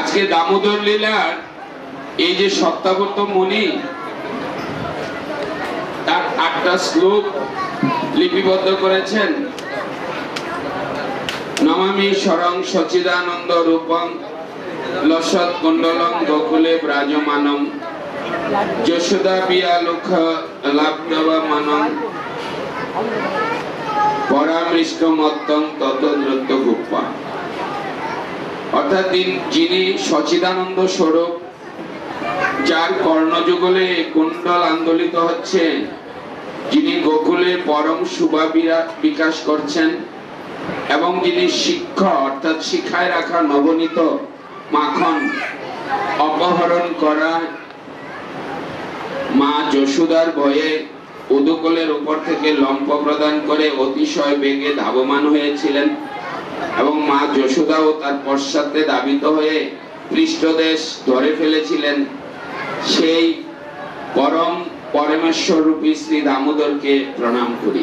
আজকে দামোদর লীলার এই যে সত্যাবর্ত মুনি তার ৮টা শ্লোক লিপিবদ্ধ করেছেন। নমামি স্বরং সচিদানন্দ রূপং লসৎ কুণ্ডলং গোকুলে ব্রাজমানম যশোদা বিয়ালুখ লাভ্যমানং পরামৃষ্ট মত্তং ততদ্রত্ত গুপ্পা। অর্থাৎ যিনি সচিদানন্দ স্বরূপ, যার কর্ণযুগলে কুণ্ডল আন্দোলিত হচ্ছে, যিনি গোকুলে পরম শুভা বিকাশ করছেন এবং যিনি শিক্ষা অর্থাৎ শিখায় রাখা নবনীত মাখন অপহরণ করা মা যশোদার ভয়ে উদুকলের উপর থেকে লম্ফ প্রদান করে অতিশয় বেগে ধাবমান হয়েছিলেন এবং মা যশোদাও তার পশ্চাতে ধাবিত হয়ে পৃষ্ঠদেশ ধরে ফেলেছিলেন, সেই পরম পরমেশ্বর রূপী শ্রী দামোদরকে প্রণাম করি।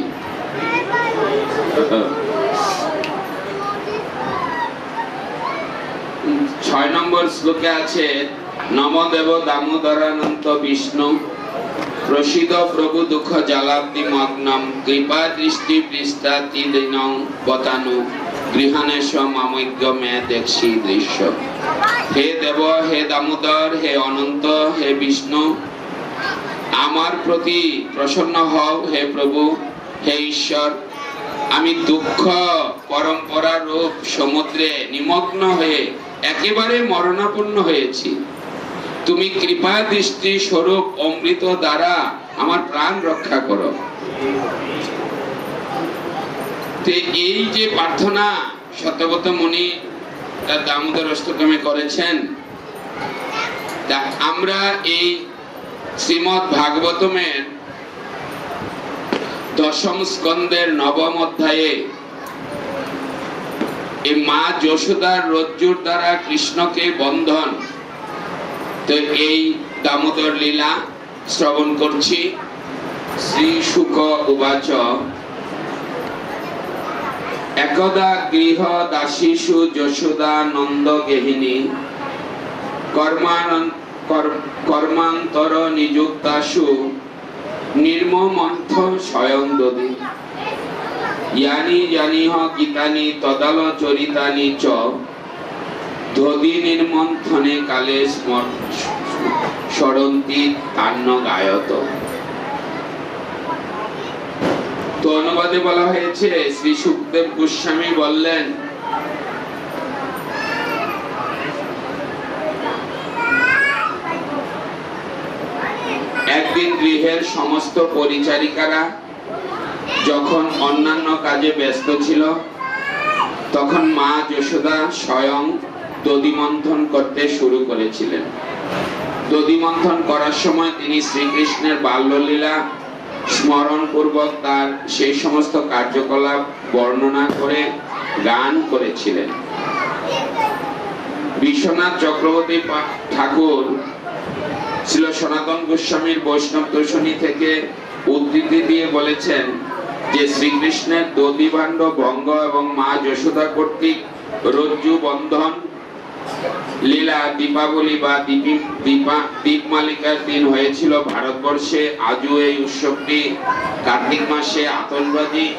৬ নম্বর শ্লোকে আছে নমদেব দামোদরানন্ত বিষ্ণু প্রসিদ প্রভু দুঃখ জালাব্দি মগ্নম কৃপা দৃষ্টি পৃষ্ঠাতি দিনং বতানু গৃহানেশ মামজ্ঞ মে দেখছি দৃশ্য। হে দেব, হে দামোদর, হে অনন্ত, হে বিষ্ণু, আমার প্রতি প্রসন্ন হও। হে প্রভু, হে ঈশ্বর, আমি দুঃখ পরম্পরা রূপ সমুদ্রে নিমগ্ন হয়ে একেবারে মরণাপন্ন হয়েছি। তুমি কৃপা দৃষ্টি স্বরূপ অমৃত দ্বারা আমার প্রাণ রক্ষা করো। এই যে প্রার্থনা সত্যব্রত মুনি তার দামোদর অষ্টকমে করেছেন, আমরা এই শ্রীমদ ভাগবতমের ১০ম স্কন্ধের ৯ম অধ্যায়ে এই মা যশোদার রজ্জুর দ্বারা কৃষ্ণকে বন্ধন, তো এই দামোদর লীলা শ্রবণ করছি। শ্রী শুক উবাচ একদা গৃহ দাসীষু যশোদা নন্দ গেহিনী কর্মান্তর নিযুক্তাসু নির্মমন্থ স্বয়ং দধি ইয়ানি জানিহ গীতানি তদাল চরিতানি চ দধি নির্মন্থনে কালে স্মরন্তি তান্ন গায়ত। তো অনুবাদে বলা হয়েছে, শ্রী সুখদেব গোস্বামী বললেন, একদিন গৃহের সমস্ত পরিচারিকারা যখন অন্যান্য কাজে ব্যস্ত ছিল, তখন মা যশোদা স্বয়ং দধি মন্থন করতে শুরু করেছিলেন। দধি মন্থন করার সময় তিনি শ্রীকৃষ্ণের বাল্যলীলা স্মরণ পূর্বক তার সেই সমস্ত কার্যকলাপ বর্ণনা করে গান করেছিলেন। বিশ্বনাথ চক্রবর্তী ঠাকুর ছিল সনাতন গোস্বামীর বৈষ্ণব দর্শনী থেকে উদ্ধৃতি দিয়ে বলেছেন যে শ্রীকৃষ্ণের দধি ভাণ্ড ভঙ্গ এবং মা যশোদা কর্তৃক রজ্জু বন্ধন লীলা দীপাবলি বা দীপমালিকার দিন হয়েছিল ভারতবর্ষে। আজও এই উৎসবটি কার্তিক মাসে আতশবাজি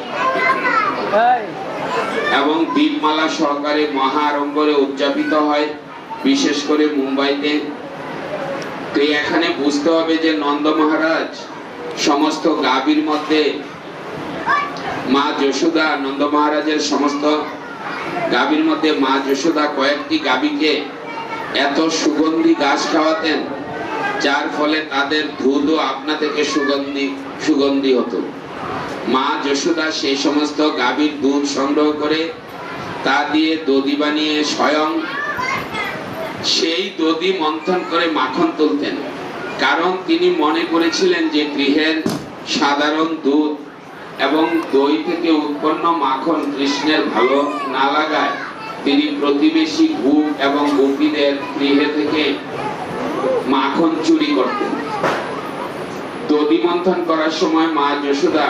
এবং দীপমালা সহকারে মহা আড়ম্বরে উদযাপিত হয়, বিশেষ করে মুম্বাইতে। তো এখানে বুঝতে হবে যে নন্দ মহারাজ সমস্ত গাভীর মধ্যে মা যশোদা, নন্দ মহারাজের সমস্ত গাভীর মধ্যে মা যশোদা কয়েকটি গাভীকে এত সুগন্ধি ঘাস খাওয়াতেন, যার ফলে তাদের দুধও আপনা থেকে সুগন্ধি হতো। মা যশোদা সেই সমস্ত গাভীর দুধ সংগ্রহ করে তা দিয়ে দধি বানিয়ে স্বয়ং সেই দধি মন্থন করে মাখন তুলতেন, কারণ তিনি মনে করেছিলেন যে গৃহের সাধারণ দুধ এবং দই থেকে উৎপন্ন মাখন কৃষ্ণের ভালো না লাগায় তিনি প্রতিবেশী গোপ এবং গোপীদের গৃহে থেকে মাখন চুরি করতেন। দধি মন্থন করার সময় মা যশোদা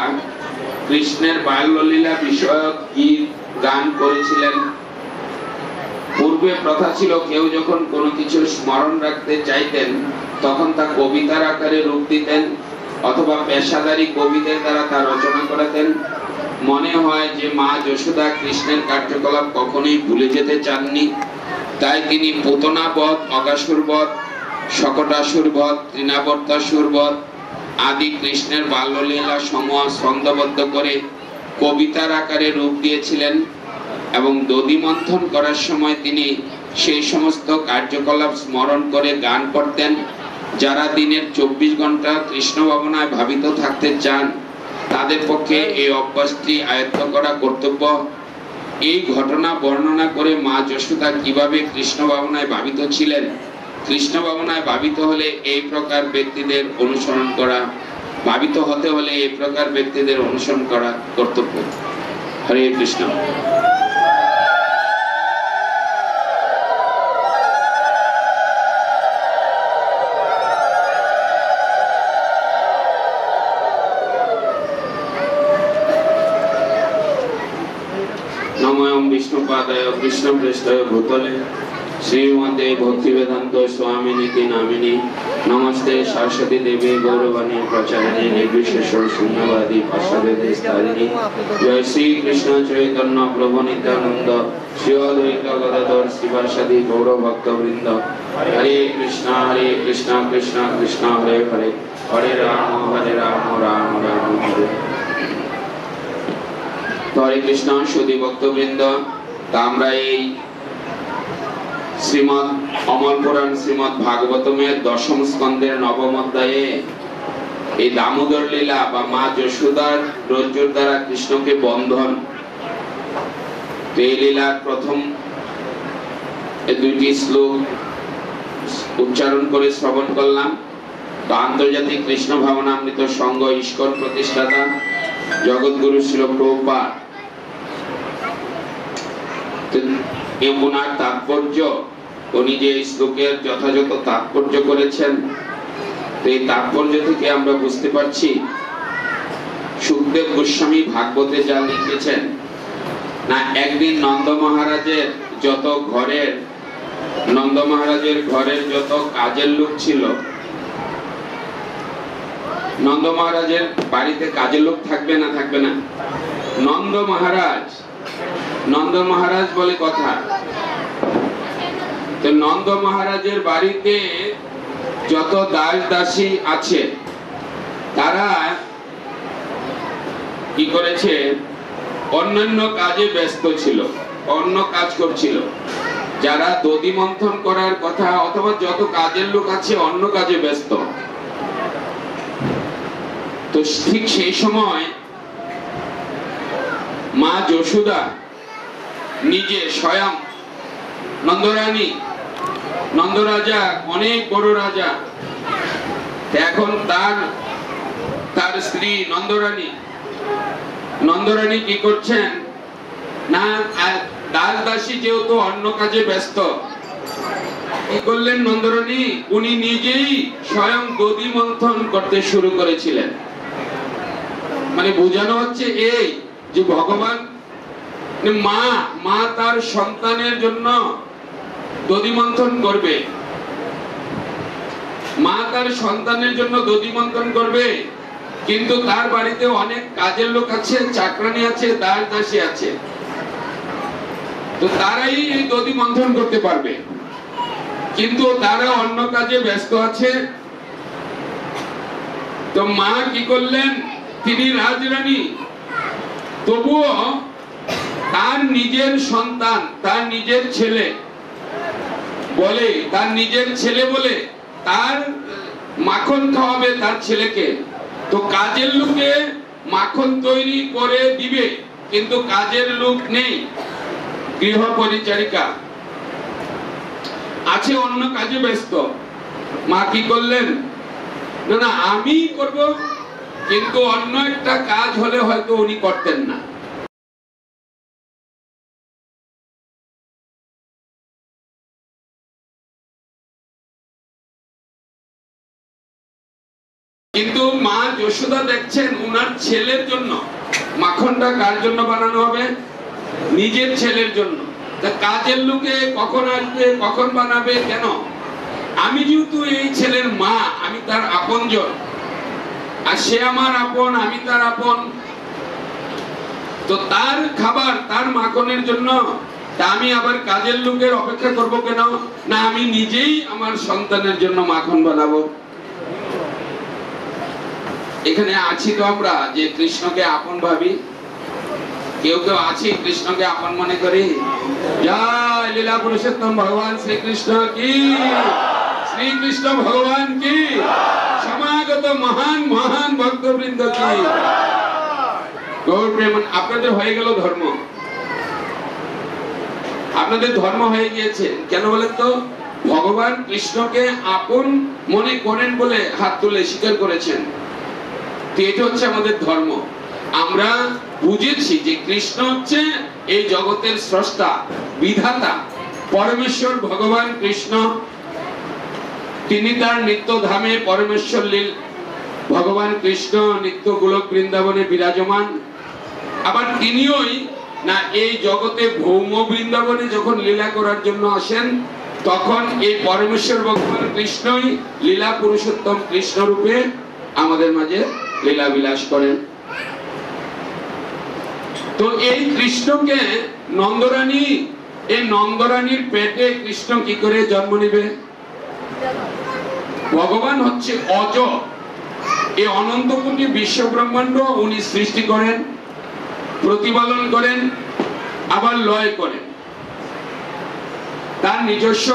কৃষ্ণের বাল্যলীলা বিষয়ক গীত গান করেছিলেন। পূর্ব পূর্বে প্রথা ছিল কেউ যখন কোনো কিছু স্মরণ রাখতে চাইতেন তখন তা কবিতার আকারে রূপ দিতেন অথবা পেশাদারী কবিদের দ্বারা তা রচনা করাতেন। মনে হয় যে মা যশোদা কৃষ্ণের কার্যকলাপ কখনোই ভুলে যেতে চাননি, তাই তিনি পুতনা বধ, অগাসুর বধ, শকটাসুর বধ, তৃণাবর্তাসুর বধ আদি কৃষ্ণের বাল্যলীলা সমূহ ছন্দবদ্ধ করে কবিতার আকারে রূপ দিয়েছিলেন এবং দধি মন্থন করার সময় তিনি সেই সমস্ত কার্যকলাপ স্মরণ করে গান করতেন। যারা দিনের 24 ঘন্টা কৃষ্ণ ভাবনায় ভাবিত থাকতে চান তাদের পক্ষে এই অভ্যাসটি আয়ত্ত করা কর্তব্য। এই ঘটনা বর্ণনা করে মা যশোদা কিভাবে কৃষ্ণ ভাবনায় ভাবিত ছিলেন, কৃষ্ণ ভাবনায় ভাবিত হলে এই প্রকার ব্যক্তিদের অনুসরণ করা, ভাবিত হতে হলে এই প্রকার ব্যক্তিদের অনুসরণ করা কর্তব্য। হরে কৃষ্ণ। विष्णुपादाय कृष्णप्रेष्ठाय भूतले श्रीमते भक्तिवेदांत स्वामिनीति नामिनी नमस्ते सरस्वती देवी गौरवाणी प्रचारिणी निर्विशेष शून्यवादी पार्श्ववेदारिणी जय श्री कृष्ण चैतन्य प्रभु नित्यानंद श्री अद्वैत गदाधर श्रीवासादि गौर भक्तवृंद। हरे कृष्णा कृष्णा कृष्णा हरे हरे, हरे राम राम राम हरे। हरे कृष्ण सुधी भक्तवृंद, আমরা এই শ্রীমদ অমল পুরাণ শ্রীমদ ভাগবতমের দশম স্কন্ধের নবম অধ্যায়ে এই দামোদর লীলা বা মা যশোদার রজ্জুর দ্বারা কৃষ্ণকে বন্ধন, এই লীলার প্রথম দুইটি শ্লোক উচ্চারণ করে শ্রবণ করলাম। তো আন্তর্জাতিক কৃষ্ণ ভাবনামৃত সংঘ ইস্কন প্রতিষ্ঠাতা জগৎগুরু শ্রীল প্রভুপাদ ওনার তাৎপর্য, উনি যে শ্লোকের যথাযথ তাৎপর্য করেছেন, এই তাৎপর্য থেকে আমরা বুঝতে পারছি সুখদেব গোস্বামী ভাগবতে যা লিখেছেন না, একদিন নন্দ মহারাজের ঘরের যত কাজের লোক ছিল, নন্দ মহারাজের বাড়িতে কাজের লোক থাকবে না নন্দ মহারাজ বলে কথা। তো নন্দ মহারাজের বাড়িতে যত দাস দাসী আছে তারা কি করেছে, অন্যান্য কাজে ব্যস্ত ছিল, অন্য কাজ করছিল। যারা দধি মন্থন করার কথা অথবা যত কাজের লোক আছে অন্য কাজে ব্যস্ত। তো ঠিক সেই সময় মা যশোদা নিজে স্বয়ং নন্দরানী, নন্দরাজা অনেক বড় রাজা, এখন তার স্ত্রী নন্দরানী কি করছেন না, দাস দাসী যেহেতু অন্য কাজে ব্যস্ত, কি করলেন নন্দরানী, উনি নিজেই স্বয়ং দধি মন্থন করতে শুরু করেছিলেন। মানে বোঝানো হচ্ছে এই যে ভগবান মা তার সন্তানের জন্য দধি মন্থন করবে, মা তার সন্তানের জন্য দধি মন্থন করবে, কিন্তু তার বাড়িতে অনেক কাজের লোক আছে, চাকরানি আছে, দাস দাসী আছে, তো তারাই এই দধি মন্থন করতে পারবে, কিন্তু তারা অন্য কাজে ব্যস্ত আছে। তো মা কি করলেন, তিনি রাজরানী, তবুও তার নিজের সন্তান, তার নিজের ছেলে বলে তার মাখন খাওয়াবে তার ছেলেকে। তো কাজের লোকে মাখন তৈরি করে দিবে, কিন্তু কাজের লোক নেই, গৃহ পরিচারিকা আছে, অন্য কাজে ব্যস্ত। মা কি করলেন, না আমি করব, কিন্তু অন্য একটা কাজ হলে হয়তো উনি করতেন না। কিন্তু মা যশোদা দেখছেন উনার ছেলের জন্য মাখনটা কার জন্য বানানো হবে, নিজের ছেলের জন্য। তা কাজের লোকে কখন আসবে, কখন বানাবে, কেন? আমি যেহেতু এই ছেলের মা, আমি তার আপনজন, আর সে আমার আপন, আমি তার আপন, তো তার খাবার, তার মাখনের জন্য তা আমি আবার কাজের লোকের অপেক্ষা করব কেন? না, আমি নিজেই আমার সন্তানের জন্য মাখন বানাবো। এখানে আছি তো আমরা যে কৃষ্ণকে আপন ভাবি, কেউ কেউ আছি কৃষ্ণকে আপন মনে করি। জয় লীলা পুরুষোত্তম ভগবান শ্রীকৃষ্ণ কি, শ্রীকৃষ্ণ ভগবান কি, সমাগত মহান মহান ভক্তবৃন্দ কি। গৌর প্রেমন, আপনাদের হয়ে গেল ধর্ম, আপনাদের ধর্ম হয়ে গিয়েছে কেন বলেন তো? ভগবান কৃষ্ণকে আপন মনে করেন বলে হাত তুলে স্বীকার করেছেন। তো এটা হচ্ছে আমাদের ধর্ম। আমরা বুঝেছি যে কৃষ্ণ হচ্ছে এই জগতের স্রষ্টা, বিধাতা, পরমেশ্বর ভগবান কৃষ্ণ। তিনি তার নিত্য ধামে পরমেশ্বর লীল ভগবান কৃষ্ণ নিত্য গোলক বৃন্দাবনে বিরাজমান। আবার তিনিওই না এই জগতে ভৌম বৃন্দাবনে যখন লীলা করার জন্য আসেন, তখন এই পরমেশ্বর ভগবান কৃষ্ণই লীলা পুরুষোত্তম কৃষ্ণ রূপে আমাদের মাঝে লীলা বিলাস করেন। তো এই কৃষ্ণকে নন্দরানী, এই নন্দরানীর পেটে কৃষ্ণ কি করে জন্ম নেবে? ভগবান হচ্ছে অজ, এই অনন্ত কোটি বিশ্ব ব্রহ্মাণ্ড উনি সৃষ্টি করেন, প্রতিপালন করেন, আবার লয় করেন। তার নিজস্ব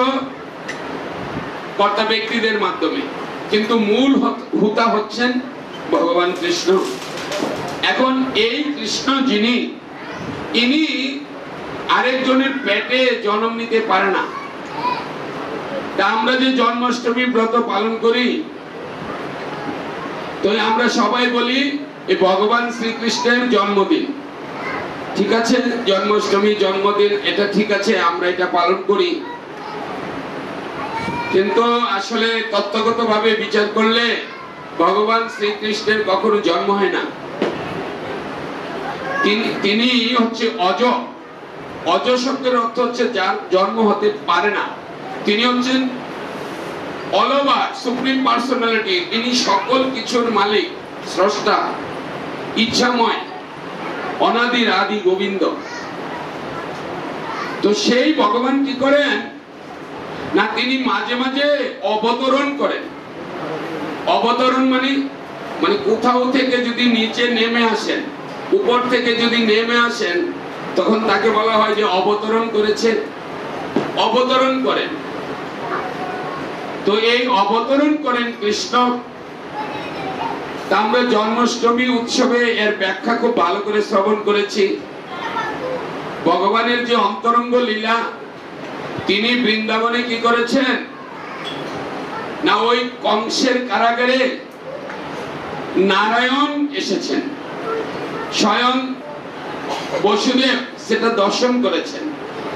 কর্তা ব্যক্তিদের মাধ্যমে, কিন্তু মূল হুতা হচ্ছেন ভগবান কৃষ্ণ। এখন এই কৃষ্ণ যিনি, ইনি আরেকজনের পেটে জন্ম নিতে পারে না। তা আমরা যে জন্মাষ্টমী ব্রত পালন করি, তো আমরা সবাই বলি এই ভগবান শ্রীকৃষ্ণের জন্মদিন, ঠিক আছে, জন্মাষ্টমী জন্মদিন, এটা ঠিক আছে, আমরা এটা পালন করি। কিন্তু আসলে তত্ত্বগত ভাবে বিচার করলে ভগবান শ্রীকৃষ্ণের কখনো জন্ম হয় না। তিনি হচ্ছে অজ। অজ শব্দের অর্থ হচ্ছে যার জন্ম হতে পারে না। তিনি হচ্ছেন অল ওভার সুপ্রিম পার্সোনালিটি, তিনি সকল কিছুর মালিক, স্রষ্টা, ইচ্ছাময়, অনাদির আদি গোবিন্দ। তো সেই ভগবান কি করেন না, তিনি মাঝে মাঝে অবতরণ করেন। অবতরণ মানে কোথাও থেকে যদি নিচে নেমে আসেন, উপর থেকে যদি নেমে আসেন, তখন তাকে বলা হয় যে অবতরণ করেছেন, অবতরণ করেন। তো এই অবতরণ করেন কৃষ্ণ। তা আমরা জন্মাষ্টমী উৎসবে এর ব্যাখ্যা খুব ভালো করে শ্রবণ করেছি। ভগবানের যে অন্তরঙ্গ লীলা, তিনি বৃন্দাবনে কি করেছেন না, ওই কংসের কারাগারে নারায়ণ এসেছেন, স্বয়ং বসুদেব সেটা দর্শন করেছেন।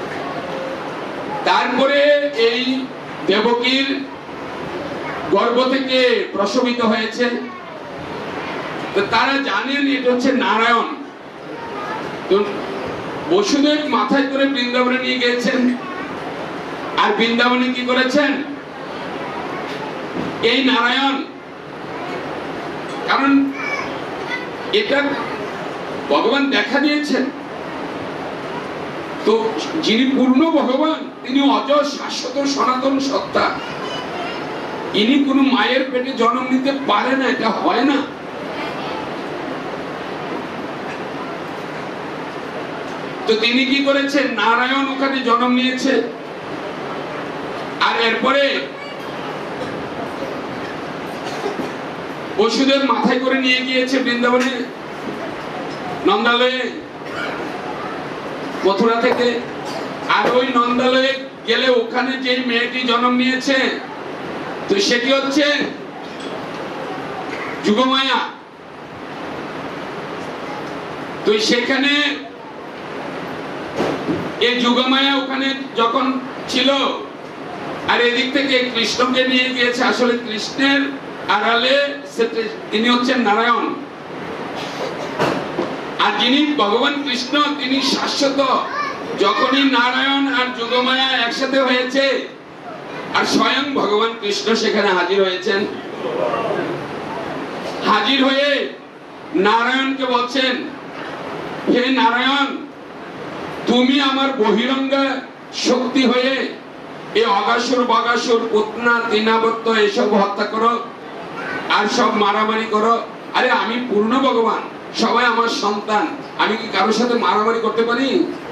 তারপরে এই দেবকীর গর্ভ থেকে প্রসবিত হয়েছে। তো তারা জানেন এটা হচ্ছে নারায়ণ। তো বসুদেব মাথায় করে বৃন্দাবনে নিয়ে গিয়েছেন, আর বৃন্দাবনে কি করেছেন এই নারায়ণ। কারণ এটা ভগবান দেখা দিয়েছেন। তো যিনি পূর্ণ ভগবান, তিনি অজ, শাশ্বত, সনাতন সত্তা, ইনি কোনো মায়ের পেটে জন্ম নিতে পারে না, এটা হয় না। তো তিনি কি করেছেন, নারায়ণ ওখানে জন্ম নিয়েছে। আর এরপরে বসুদেব মাথায় করে নিয়ে গিয়েছে বৃন্দাবনে, নন্দালয়ে, মথুরা থেকে। আর ওই নন্দালয়ে গেলে ওখানে যে মেয়েটি জন্ম নিয়েছে, তো সেটি হচ্ছে যুগমায়া। তো সেখানে এই যুগমায়া ওখানে যখন ছিল, আর এদিক থেকে কৃষ্ণকে নিয়ে গিয়েছে। আসলে কৃষ্ণের আড়ালে তিনি হচ্ছেন নারায়ণ। আর যিনি ভগবান কৃষ্ণ, তিনি শাশ্বত, যখনই নারায়ণ আর যোগমায়া একসাথে হয়েছে আর স্বয়ং ভগবান কৃষ্ণ সেখানে হাজির হয়েছেন, হাজির হয়ে নারায়ণকে বলছেন, হে নারায়ণ, তুমি আমার বহিরঙ্গা শক্তি হয়ে এই অগাসুর বগাসুর পুতনা তৃণাবত্ত এসব হত্যা করো আর সব মারামারি করো। আরে আমি পূর্ণ ভগবান, সবাই আমার সন্তান, আমি কি কারোর সাথে মারামারি করতে পারি?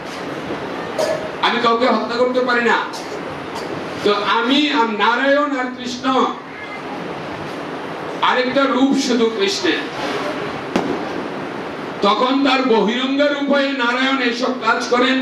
আমি কাউকে হত্যা করতে পারি না। তো আমি নারায়ণ আর কৃষ্ণ আরেকটা রূপ শুধু কৃষ্ণের। তখন তার বহিরঙ্গ রূপ হয়ে নারায়ণ এসব কাজ করেন,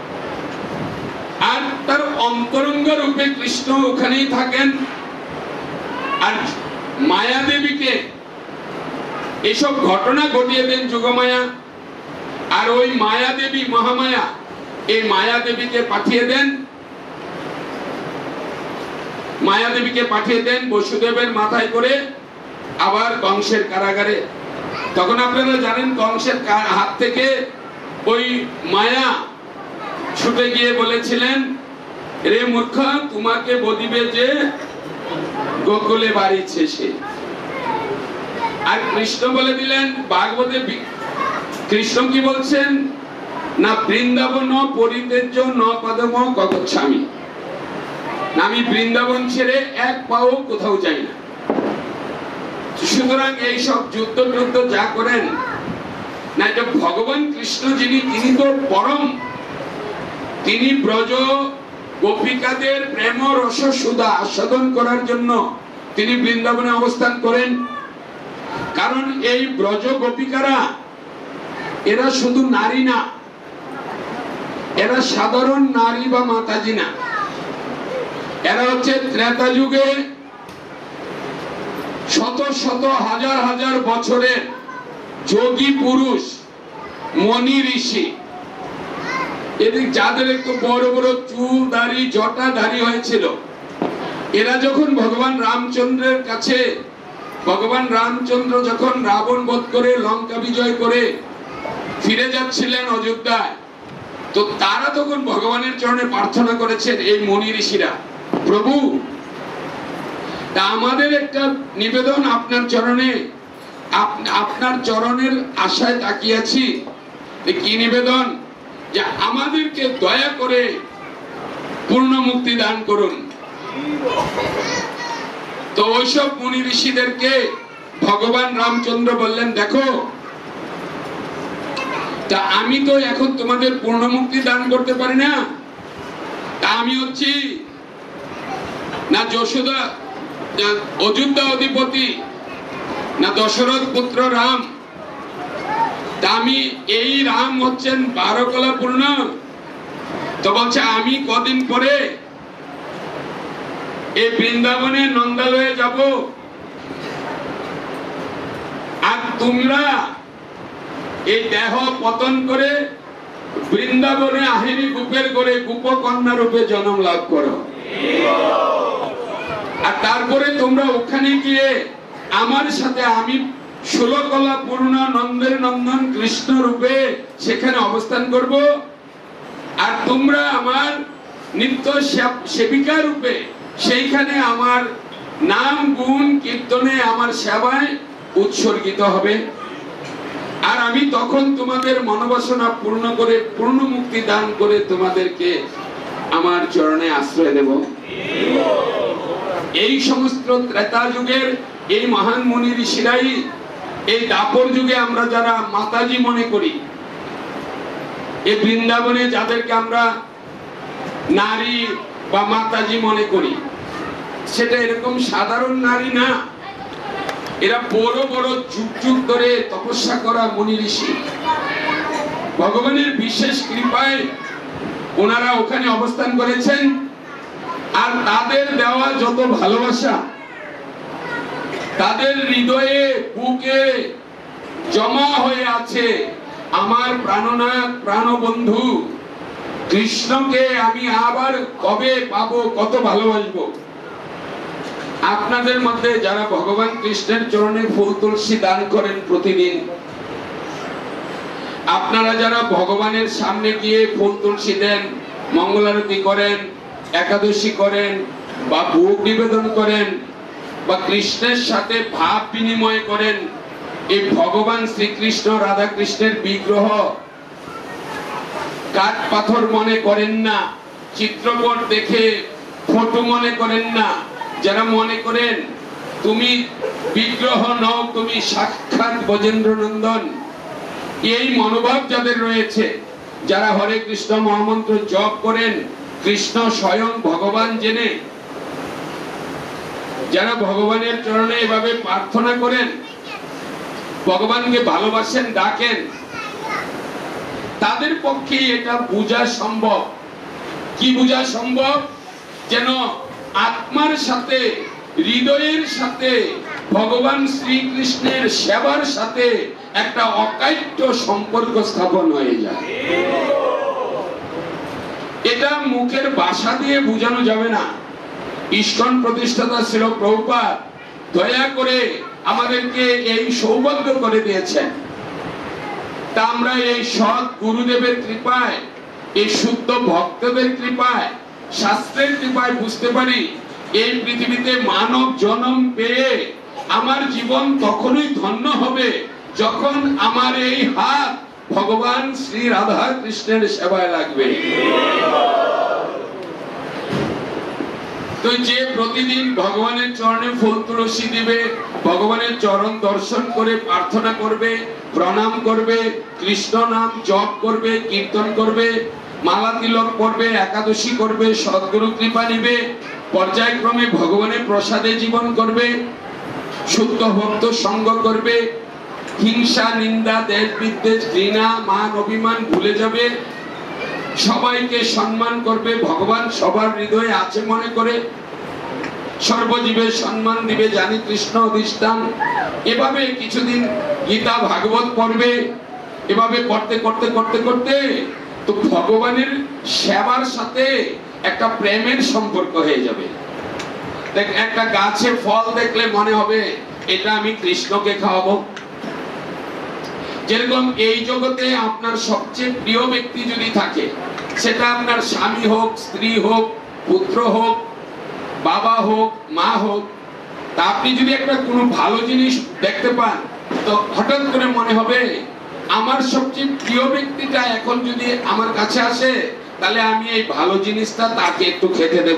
আর তার অন্তরঙ্গ রূপে কৃষ্ণ ওখানেই থাকেন। আর মায়া দেবীকে এসব ঘটনা ঘটিয়ে দেন যোগমায়া। আর ওই মায়া দেবী মহামায়া এই মায়া দেবীকে পাঠিয়ে দেন, মায়া দেবীকে পাঠিয়ে দেন বসুদেবের মাথায় করে আবার কংসের কারাগারে। তখন আপনারা জানেন কংসের হাত থেকে ওই মায়া ছুটে গিয়ে বলেছিলেন, রে মূর্খ, তোমাকে বদিবে যে গোকুলে বাড়িছে সে। আর কৃষ্ণ বলে দিলেন ভাগবতে, কৃষ্ণ কি বলছেন না, বৃন্দাবন পরিত্যাজ্য ন পদম গচ্ছামি, আমি বৃন্দাবন ছেড়ে এক পাও কোথাও যাই না। সুতরাং এই সব যুদ্ধ যুদ্ধ যা করেন না, এটা ভগবান কৃষ্ণ যিনি, তিনি তো পরম, তিনি ব্রজ গোপিকাদের প্রেম রস সুধা আস্বাদন করার জন্য তিনি বৃন্দাবনে অবস্থান করেন। কারণ এই ব্রজ গোপিকারা এরা শুধু নারী না, এরা সাধারণ নারী বা মাতাজি না, এরা হচ্ছে ত্রেতা যুগে শত শত হাজার হাজার বছরের যোগী পুরুষ, মনি ঋষি, এদের যাদের একটু বড় বড় চুল দাড়ি জটা দাড়ি হয়েছিল, এরা যখন ভগবান রামচন্দ্রের কাছে, ভগবান রামচন্দ্র যখন রাবণ বধ করে লঙ্কা বিজয় করে ফিরে যাচ্ছিলেন অযোধ্যায়, তো তারা তখন ভগবানের চরণে প্রার্থনা করেছেন, এই মনি ঋষিরা, প্রভু তা আমাদের একটা নিবেদন আপনার চরণে, আপনার চরণের আশায় তাকিয়েছি। কি নিবেদন? যে আমাদেরকে দয়া করে পূর্ণ মুক্তি দান করুন। তো ওইসব মুনি ঋষিদেরকে ভগবান রামচন্দ্র বললেন, দেখো তা আমি তো এখন তোমাদের পূর্ণ মুক্তি দান করতে পারি না, তা আমি হচ্ছি না যশোদা অযোধ্যা অধিপতি, না দশরথ পুত্র রাম, তা আমি এই রাম হচ্ছেন 12 কলা পূর্ণ। তো বলছে আমি কদিন পরে এই বৃন্দাবনে নন্দালয়ে যাব, আর তোমরা এই দেহ পতন করে বৃন্দাবনে আহিনী গোপের করে গোপকন্যা রূপে জন্ম লাভ করো, আর তারপরে তোমরা ওখানে গিয়ে আমার সাথে আমি 16 কলা পূর্ণ নন্দের নন্দন কৃষ্ণ রূপে সেখানে অবস্থান করব, আর তোমরা আমার নিত্য সেবিকা রূপে সেইখানে আমার নাম গুণ কীর্তনে আমার সেবায় উৎসর্গিত হবে। আর আমি তখন তোমাদের মনোবাসনা পূর্ণ করে পূর্ণ মুক্তি দান করে তোমাদেরকে আমার চরণে আশ্রয় দেব। এই সমস্ত ত্রেতা যুগের এই মহান মুনি ঋষিরাই এই দাপর যুগে আমরা যারা মাতাজি মনে করি, এই বৃন্দাবনে যাদেরকে আমরা নারী বা মাতাজি মনে করি, সেটা এরকম সাধারণ নারী না, এরা বড় বড় যুগ যুগ ধরে তপস্যা করা মুনি ঋষি। ভগবানের বিশেষ কৃপায় ওনারা ওখানে অবস্থান করেছেন, আর তাদের দেওয়া যত ভালোবাসা তাদের হৃদয়ে বুকে জমা হয়ে আছে। আমার প্রাণনাথ প্রাণবন্ধু কৃষ্ণকে আমি আবার কবে পাবো, কত ভালোবাসবো। আপনাদের মধ্যে যারা ভগবান কৃষ্ণের চরণে ফুল তুলসী দান করেন প্রতিদিন, আপনারা যারা ভগবানের সামনে গিয়ে ফুল তুলসী দেন, মঙ্গল আরতি করেন, একাদশী করেন বা ভোগ নিবেদন করেন বা কৃষ্ণের সাথে ভাব বিনিময় করেন, এই ভগবান শ্রীকৃষ্ণ রাধা কৃষ্ণের বিগ্রহ কাঠ পাথর মনে করেন না, চিত্রপট দেখে ফটো মনে করেন না। যারা মনে করেন তুমি বিগ্রহ নও, তুমি সাক্ষাৎ ব্রজেন্দ্র নন্দন, এই মনোভাব যাদের রয়েছে, যারা হরে কৃষ্ণ মহামন্ত্র জপ করেন কৃষ্ণ স্বয়ং ভগবান জেনে, যারা ভগবানের চরণে এভাবে প্রার্থনা করেন, ভগবানকে ভালোবাসেন, ডাকেন, তাদের পক্ষে এটা বোঝা সম্ভব। কি বোঝা সম্ভব? যেন আত্মার সাথে, হৃদয়ের সাথে ভগবান শ্রীকৃষ্ণের সেবার সাথে একটা অকাট্য সম্পর্ক স্থাপন হয়ে যায়। এটা মুখের ভাষা দিয়ে বোঝানো যাবে না। ইসকন প্রতিষ্ঠাতা শ্রীল প্রভুপাদ দয়া করে আমাদেরকে এই সৌভাগ্য করে দিয়েছেন। তা আমরা এই সৎ গুরুদেবের কৃপায়, এই শুদ্ধ ভক্তদের কৃপায়, শাস্ত্রের কৃপায় বুঝতে পারি এই পৃথিবীতে মানব জন্ম পেয়ে আমার জীবন তখনই ধন্য হবে যখন আমার এই হাত ভগবান শ্রী রাধা কৃষ্ণের সেবায় লাগবে। তো যে প্রতিদিন ভগবানের চরণে ফুল তুলসী দিবে, ভগবানের চরণ দর্শন করে প্রার্থনা করবে, প্রণাম করবে, কৃষ্ণ নাম জপ করবে, কীর্তন করবে, মালা তিলক করবে, একাদশী করবে, সদ্গুরু কৃপা নিবে, পর্যায়ক্রমে ভগবানের প্রসাদে জীবন করবে, শুদ্ধ ভক্ত সঙ্গ করবে, হিংসা, নিন্দা, দেশ বিদ্বেষ, ঘৃণা, মান অভিমান ভুলে যাবে, সবাইকে সম্মান করবে, ভগবান সবার হৃদয়ে আছে মনে করে সর্বজীবের সম্মান দিবে, জানি কৃষ্ণ অধিষ্ঠান। এভাবে কিছুদিন গীতা ভাগবত পড়বে। এভাবে করতে করতে করতে করতে তো ভগবানের সেবার সাথে একটা প্রেমের সম্পর্ক হয়ে যাবে। দেখ, একটা গাছে ফল দেখলে মনে হবে এটা আমি কৃষ্ণকে খাওয়াবো। যেরকম এই জগতে আপনার সবচেয়ে প্রিয় ব্যক্তি যদি থাকে, সেটা আপনার স্বামী হোক, স্ত্রী হোক, পুত্র হোক, বাবা হোক, মা হোক, তা আপনি যদি একটা কোনো ভালো জিনিস দেখতে পান তো হঠাৎ করে মনে হবে আমার সবচেয়ে প্রিয় ব্যক্তিটা এখন যদি আমার কাছে আসে তাহলে আমি এই ভালো জিনিসটা তাকে একটু খেতে দেব।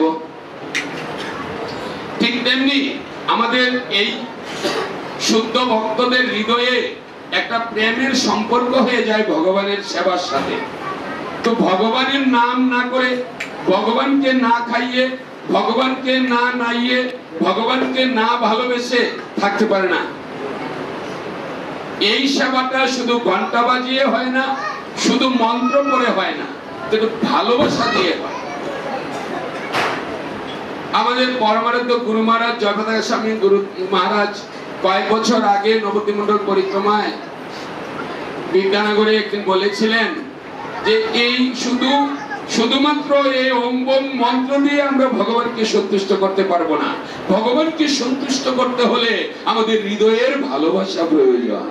ঠিক তেমনি আমাদের এই শুদ্ধ ভক্তদের হৃদয়ে একটা প্রেমের সম্পর্ক হয়ে যায় ভগবানের সেবার সাথে। তো ভগবানের নাম না করে, ভগবানকে না খাইয়ে, ভগবানকে না নাইয়ে, ভগবানকে না ভালোবেসে থাকতে পারে না। এই সেবাটা শুধু ঘন্টা বাজিয়ে হয় না, শুধু মন্ত্র পড়ে হয় না, কিন্তু ভালোবাসা দিয়ে হয়। আমাদের পরমারাধ্য গুরু মহারাজ জয়প্রকাশ স্বামী গুরু মহারাজ কয়েক বছর আগে নবদ্বীপ পরিক্রমায় বিদ্যানগরে একদিন বলেছিলেন যে এই শুধুমাত্র এই ওম বোম মন্ত্র দিয়ে আমরা ভগবানকে সন্তুষ্ট করতে পারবো না। ভগবানকে সন্তুষ্ট করতে হলে আমাদের হৃদয়ের ভালোবাসা প্রয়োজন।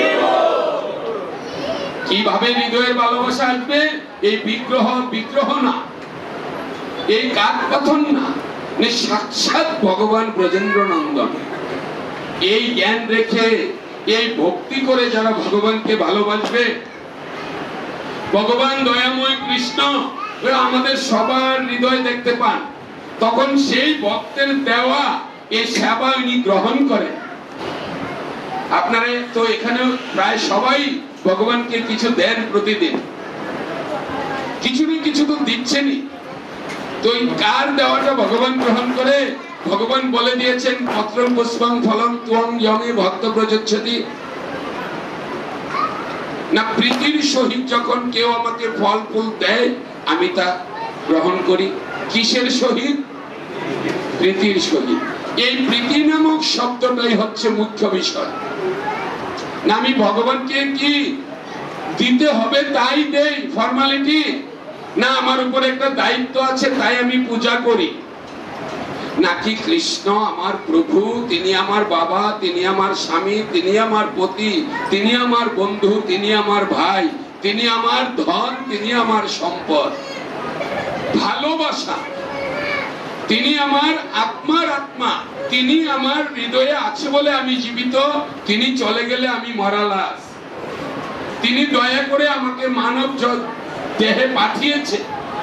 কিভাবে হৃদয়ের ভালোবাসা আসবে? এই বিগ্রহ না, এই কাঠ পাথর না, সাক্ষাৎ ভগবান ব্রজেন্দ্র নন্দন। এই জ্ঞান রেখে, এই ভক্তি করে যারা ভগবানকে ভালোবাসবে, ভগবান দয়াময় কৃষ্ণ আমাদের সবার হৃদয় দেখতে পান, তখন সেই ভক্তের দেওয়া এই সেবা উনি গ্রহণ করেন। আপনারা তো এখানে প্রায় সবাই ভগবানকে কিছু দেন, প্রতিদিন কিছু না কিছু তো দিচ্ছেনই। তো কার দেওয়াটা ভগবান গ্রহণ করে? ভগবান বলে দিয়েছেন পত্রং পুষ্পং ফলং ত্বং ইয়মে ভক্ত প্রযচ্ছতি। না, প্রীতির সহিত যখন কেউ আমাকে ফল ফুল দেয় আমি তা গ্রহণ করি। কিসের সহিত? প্রীতির সহিত। এই প্রীতি নামক শব্দটাই হচ্ছে মুখ্য বিষয়। না আমি ভগবানকে কি দিতে হবে তাই দেই, ফর্মালিটি, না আমার উপর একটা দায়িত্ব আছে তাই আমি পূজা করি। নাকি কৃষ্ণ আমার প্রভু, তিনি আমার বাবা, তিনি আমার স্বামী, তিনি আমার পতি, তিনি আমার বন্ধু, তিনি আমার ভাই, তিনি আমার ধন, তিনি আমার সম্পদ। ভালোবাসা, তিনি আমার আত্মার আত্মা, তিনি আমার হৃদয়ে আছে বলে আমি জীবিত, তিনি চলে গেলে আমি মরা লাশ। তিনি দয়া করে আমাকে মানব দেহে পাঠিয়েছে,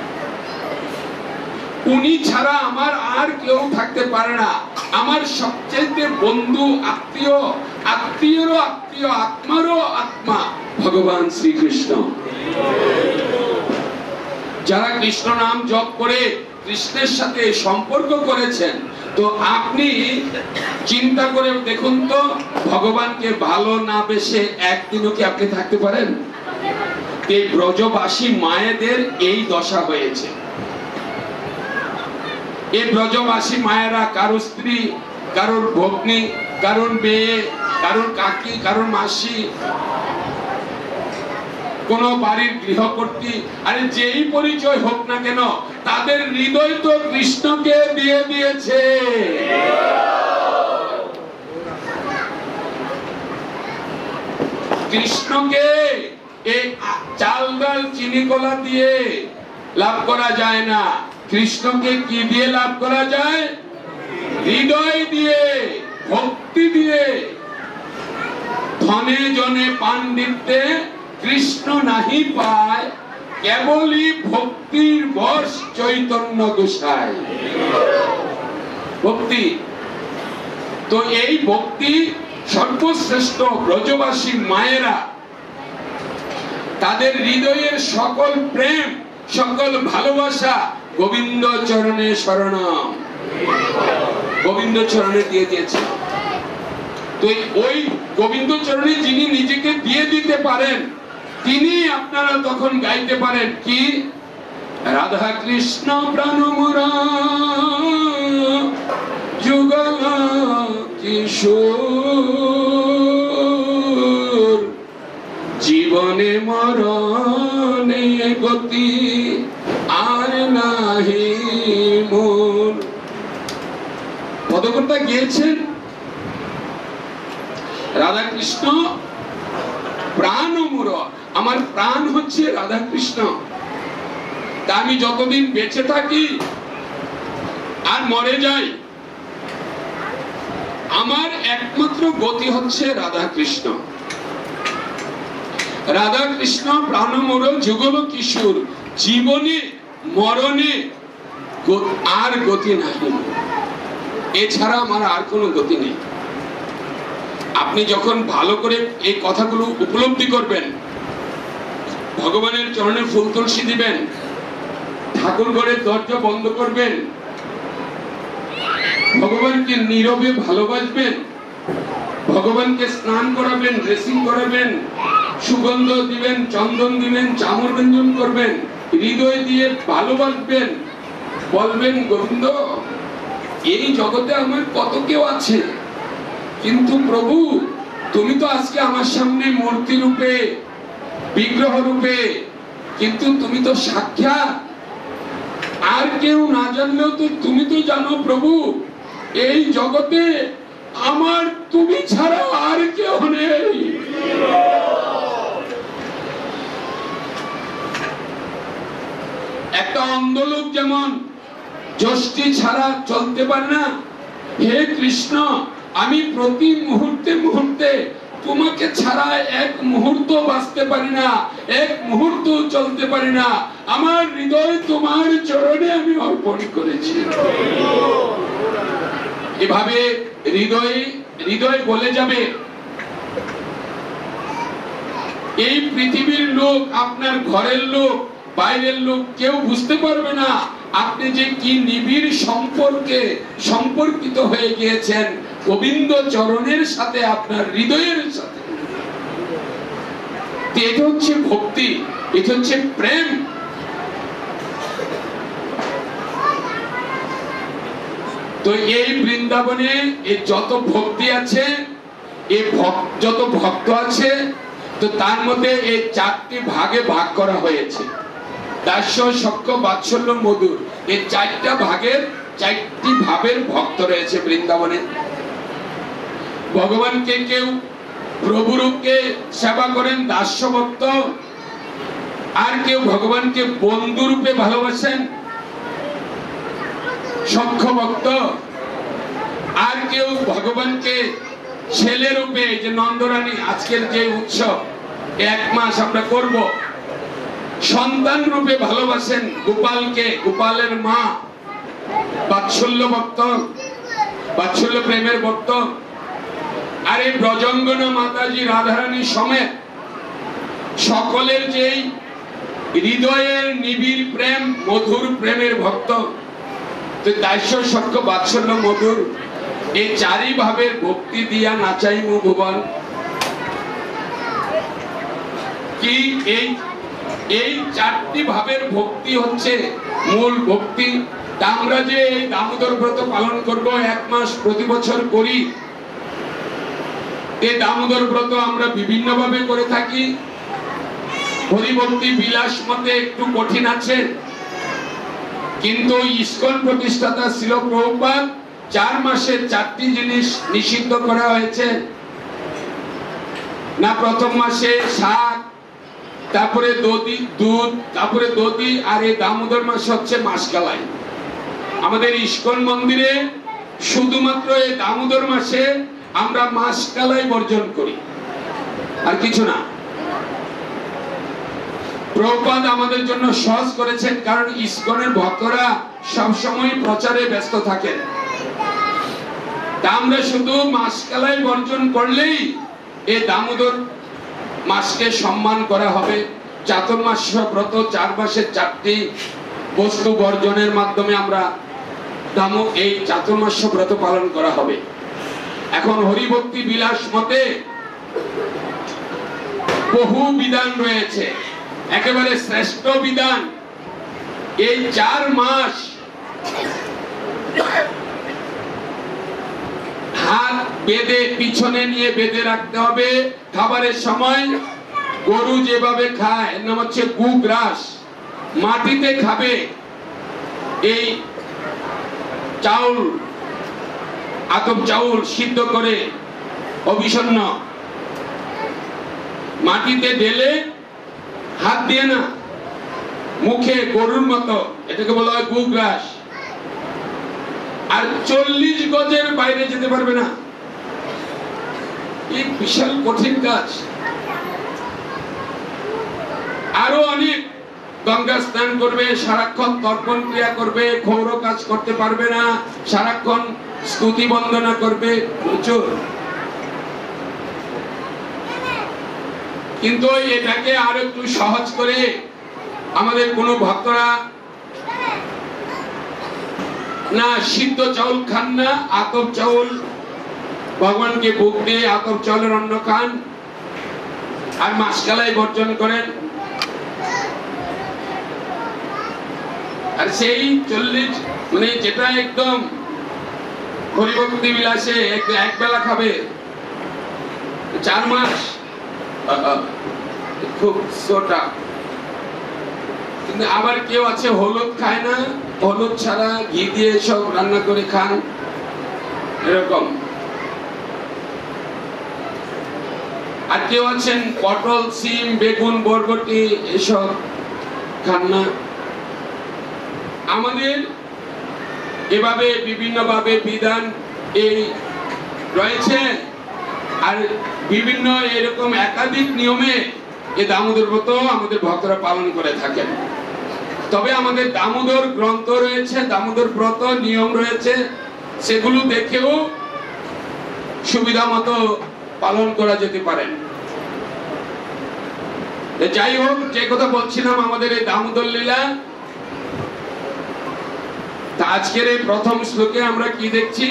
উনি ছাড়া আমার আর কেউ থাকতে পারে না। আমার সবচেয়ে বন্ধু, আত্মীয়, আত্মীয়েরও আত্মীয়, আত্মারও আত্মা ভগবান শ্রীকৃষ্ণ। যারা কৃষ্ণ নাম জপ করে কৃষ্ণের সাথে সম্পর্ক করেছেন, তো আপনি চিন্তা করে দেখুন তো, ভগবানকে ভালো না বেশে একদিনও কি আপনি থাকতে পারেন? এই ব্রজবাসী মায়েদের এই দশা হয়েছে। এই ব্রজবাসী মায়েরা কারোর স্ত্রী, কারোর ভগ্নী, কারোর মেয়ে, কারোর কাকি, কারোর মাসি, কোন বাড়ির গৃহকর্ত্রী, আরে যেই পরিচয় হোক না কেন, তাদের হৃদয় তো কৃষ্ণকে দিয়ে দিয়েছে। কৃষ্ণকে এই চাল ডাল চিনি কলা দিয়ে লাভ করা যায় না। কৃষ্ণকে কি দিয়ে লাভ করা যায়? হৃদয় দিয়ে, ভক্তি দিয়ে। ধনে জনে পাণ্ডিত্যে কৃষ্ণ নাহি পায়, কেবলই ভক্তির বশ চৈতন্য গোসাই। ভক্তি, তো এই ভক্তি সর্বশ্রেষ্ঠ। ব্রজবাসী মায়েরা তাদের হৃদয়ের সকল প্রেম, সকল ভালোবাসা গোবিন্দ চরণে শরণম, গোবিন্দ চরণে দিয়ে দিয়েছে। তো ওই গোবিন্দ চরণে যিনি নিজেকে দিয়ে দিতে পারেন, তিনি আপনারা তখন গাইতে পারেন কি? রাধা কৃষ্ণ প্রাণ মোরা যুগল কিশোর, জীবনে মরণে গতি আর নাহি মোর। পদকর্তা গিয়েছেন রাধা কৃষ্ণ প্রাণ মোর, আমার প্রাণ হচ্ছে রাধা কৃষ্ণ। তা আমি যতদিন বেঁচে থাকি আর মরে যাই, আমার একমাত্র গতি হচ্ছে রাধা কৃষ্ণ। রাধা কৃষ্ণ প্রাণ মোর যুগল কিশোর, জীবনে মরণে আর গতি নাই, এছাড়া আমার আর কোনো গতি নেই। আপনি যখন ভালো করে এই কথাগুলো উপলব্ধি করবেন, ভগবানের চরণে ফুল তুলসী দিবেন, ঠাকুর ঘরের দরজা বন্ধ করবেন, ভগবানকে নীরবে ভালোবাসবেন, ভগবানকে স্নান করাবেন, ড্রেসিং করাবেন, সুগন্ধ দিবেন, চন্দন দিবেন, চামর ব্যঞ্জন করবেন, হৃদয় দিয়ে ভালোবাসবেন, বলবেন গোবিন্দ এই জগতে আমার কত কেউ আছে, কিন্তু প্রভু তুমি তো আজকে আমার সামনে মূর্তি রূপে, বিগ্রহ রূপে, কিন্তু তুমি তো সাক্ষাৎ। আর কেউ না জানলেও তো তুমি তো জানো প্রভু, এই জগতে আমার তুমি ছাড়া আর কেউ নেই। একটা অন্ধ লোক যেমন যষ্টি ছাড়া চলতে পারে না, হে কৃষ্ণ আমি প্রতি মুহূর্তে মুহূর্তে তোমাকে ছাড়া এক মুহূর্ত বাঁচতে পারি না, এক মুহূর্ত চলতে পারি না। আমার হৃদয় তোমার চরণে আমি অর্পণ করেছি। এভাবে হৃদয় হৃদয় বলে যাবে। এই পৃথিবীর লোক, আপনার ঘরের লোক, বাইরের লোক কেউ বুঝতে পারবে না আপনি যে কি নিবিড় সম্পর্কে সম্পর্কিত হয়ে গিয়েছেন গোবিন্দ চরণের সাথে, আপনার হৃদয়ের সাথে। এটা হচ্ছে ভক্তি, এটা হচ্ছে প্রেম। তো এই বৃন্দাবনে এই যত ভক্তি আছে, এই যত ভক্ত আছে, তো তার মধ্যে এই চারটি ভাগে ভাগ করা হয়েছে। দাস্য, সখ্য, বাৎসল্য, মধুর, এই চারটা ভাগের চারটি ভাবের ভক্ত রয়েছে বৃন্দাবনে। ভগবানকে কেউ প্রভুরূপে সেবা করেন, দাস্য ভক্ত, আর কেউ ভগবানকে বন্ধু রূপে ভালোবাসেন, সখ্য ভক্ত, আর কেউ ভগবানকে ছেলে রূপে, যে নন্দরানী আজকের যে উৎসব 1 মাস আমরা করব, সন্তান রূপে ভালোবাসেন গোপালকে, গোপালের মা, বাৎসল্য ভক্ত, বাৎসল্য প্রেমের ভক্ত। আর এই ব্রজঙ্গনা মাতাজি রাধারানী সমেত সকলের যেই হৃদয়ের নিবিড় প্রেম, মধুর প্রেমের ভক্ত, তো দাস্য সখ্য বাৎসল্য মধুর, এই চারি ভাবের ভক্তি দিয়া নাচাই মু ভুবন। কি এই চারটি ভাবের ভক্তি হচ্ছে মূল ভক্তি। আমরা যে এই দামোদর ব্রত পালন করব, 1 মাস প্রতি বছর করি, এই দামোদর ব্রত আমরা বিভিন্ন ভাবে করে থাকি। হরিভক্তি বিলাস মতে একটু কঠিন আছে, কিন্তু ইসকন প্রতিষ্ঠাতা শ্রীল প্রভুপাদ 4 মাসের 4টি জিনিস নিষিদ্ধ করা হয়েছে না। প্রথম মাসে শাক, তারপরে দুধ, তারপরে দধি, আর এই দামোদর মাস হচ্ছে মাসকালাই। আমাদের ইসকন মন্দিরে শুধুমাত্র এই দামোদর মাসে আমরা মাসকালাই বর্জন করি, আর কিছু না। প্রভুপাদ আমাদের জন্য সহজ করেছেন, কারণ ইসকনের ভক্তরা সবসময় প্রচারে ব্যস্ত থাকেন। তা আমরা শুধু মাসকালাই বর্জন করলেই এই দামোদর মাসকে সম্মান করা হবে। চাতুর্মাস্য ব্রত 4 মাসের 4টি বস্তু বর্জনের মাধ্যমে আমরা এই চাতুর্মাস্য ব্রত পালন করা হবে। এখন হরিভক্তি বিলাস মতে বহু বিধান রয়েছে, একেবারে শ্রেষ্ঠ বিধান এই 4 মাস হাত বেঁধে পিছনে নিয়ে বেঁধে রাখতে হবে। খাবারের সময় গরু যেভাবে খায়, এর নাম হচ্ছে গুগ্রাস, মাটিতে খাবে। এই চাউল, আতপ চাউল সিদ্ধ করে অবিষণ্ণ মাটিতে ঢেলে, হাত দিয়ে না, মুখে গরুর মতো, এটাকে বলা হয় গুগ্রাস। আর 40 গজের বাইরে যেতে পারবে না। এই বিশাল কঠিন কাজ। আরো অনেক, গঙ্গা স্নান করবে, সারাক্ষণ তর্পণ ক্রিয়া করবে, ক্ষৌর কাজ করতে পারবে না, সারাক্ষণ স্তুতি বন্দনা করবে, প্রচুর। কিন্তু এটাকে আর একটু সহজ করে আমাদের কোন ভক্তরা না সিদ্ধ চাউল খান না, আতপ চাউল ভগবানকে ভোগ দিয়ে আতপ চাউলের অন্ন খান, আর মাসকালাই বর্জন করেন। আর সেই 40 মানে যেটা একদম হরিভক্তি বিলাসে এক বেলা খাবে 4 মাস, খুব সোটা। কিন্তু আবার কেউ আছে হলুদ খায় না, হলুদ ছাড়া ঘি দিয়ে সব রান্না করে খান, এরকম। আর কেউ আছেন পটল, সিম, বেগুন, বরবটি এসব খান না। আমাদের এভাবে বিভিন্ন ভাবে বিধান এই রয়েছে, আর বিভিন্ন এরকম একাধিক নিয়মে এই দামোদর ব্রত আমাদের ভক্তরা পালন করে থাকেন। তবে আমাদের দামোদর গ্রন্থ রয়েছে, দামোদর ব্রত নিয়ম রয়েছে, সেগুলো দেখেও সুবিধা মতো পালন করা যেতে পারে। যাই হোক, যে কথা বলছিলাম, আমাদের এই দামোদর লীলা, আজকের এই প্রথম শ্লোকে আমরা কি দেখছি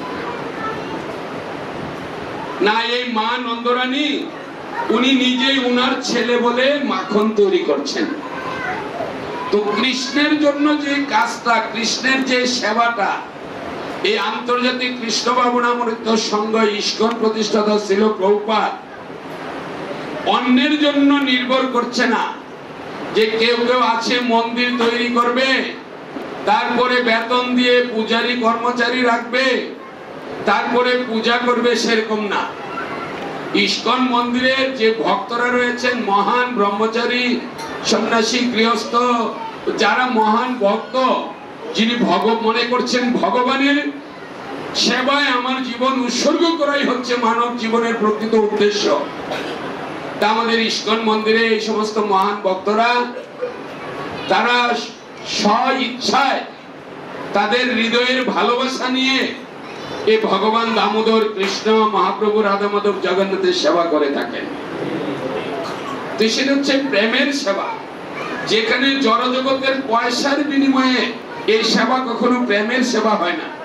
না, এই মা নন্দরানী উনি নিজেই উনার ছেলে বলে মাখন তৈরি করছেন। তো কৃষ্ণের জন্য যে কাজটা, কৃষ্ণের যে সেবাটা, এই আন্তর্জাতিক কৃষ্ণ ভাবনামৃত সংঘ ইসকন প্রতিষ্ঠাতা শ্রীল প্রভুপাদ অন্যের জন্য নির্ভর করছে না। যে কেউ কেউ আছে মন্দির তৈরি করবে, তারপরে বেতন দিয়ে পূজারী কর্মচারী রাখবে, তারপরে পূজা করবে, সেরকম না। ইস্কন মন্দিরে যে ভক্তরা রয়েছেন, মহান ব্রহ্মচারী, সন্ন্যাসী, গৃহস্থ, যারা মহান ভক্ত, যিনি মনে করছেন ভগবানের সেবায় আমার জীবন উৎসর্গ করাই হচ্ছে মানব জীবনের প্রকৃত উদ্দেশ্য। তা আমাদের ইস্কন মন্দিরে এই সমস্ত মহান ভক্তরা তারা স্ব ইচ্ছায় তাদের হৃদয়ের ভালোবাসা নিয়ে এই ভগবান দামোদর, কৃষ্ণ, মহাপ্রভু, রাধা মাধব, জগন্নাথের সেবা করে থাকেন। তো সেটা হচ্ছে প্রেমের সেবা, যেখানে জড়জগতের পয়সার বিনিময়ে এই সেবা কখনো প্রেমের সেবা হয় না।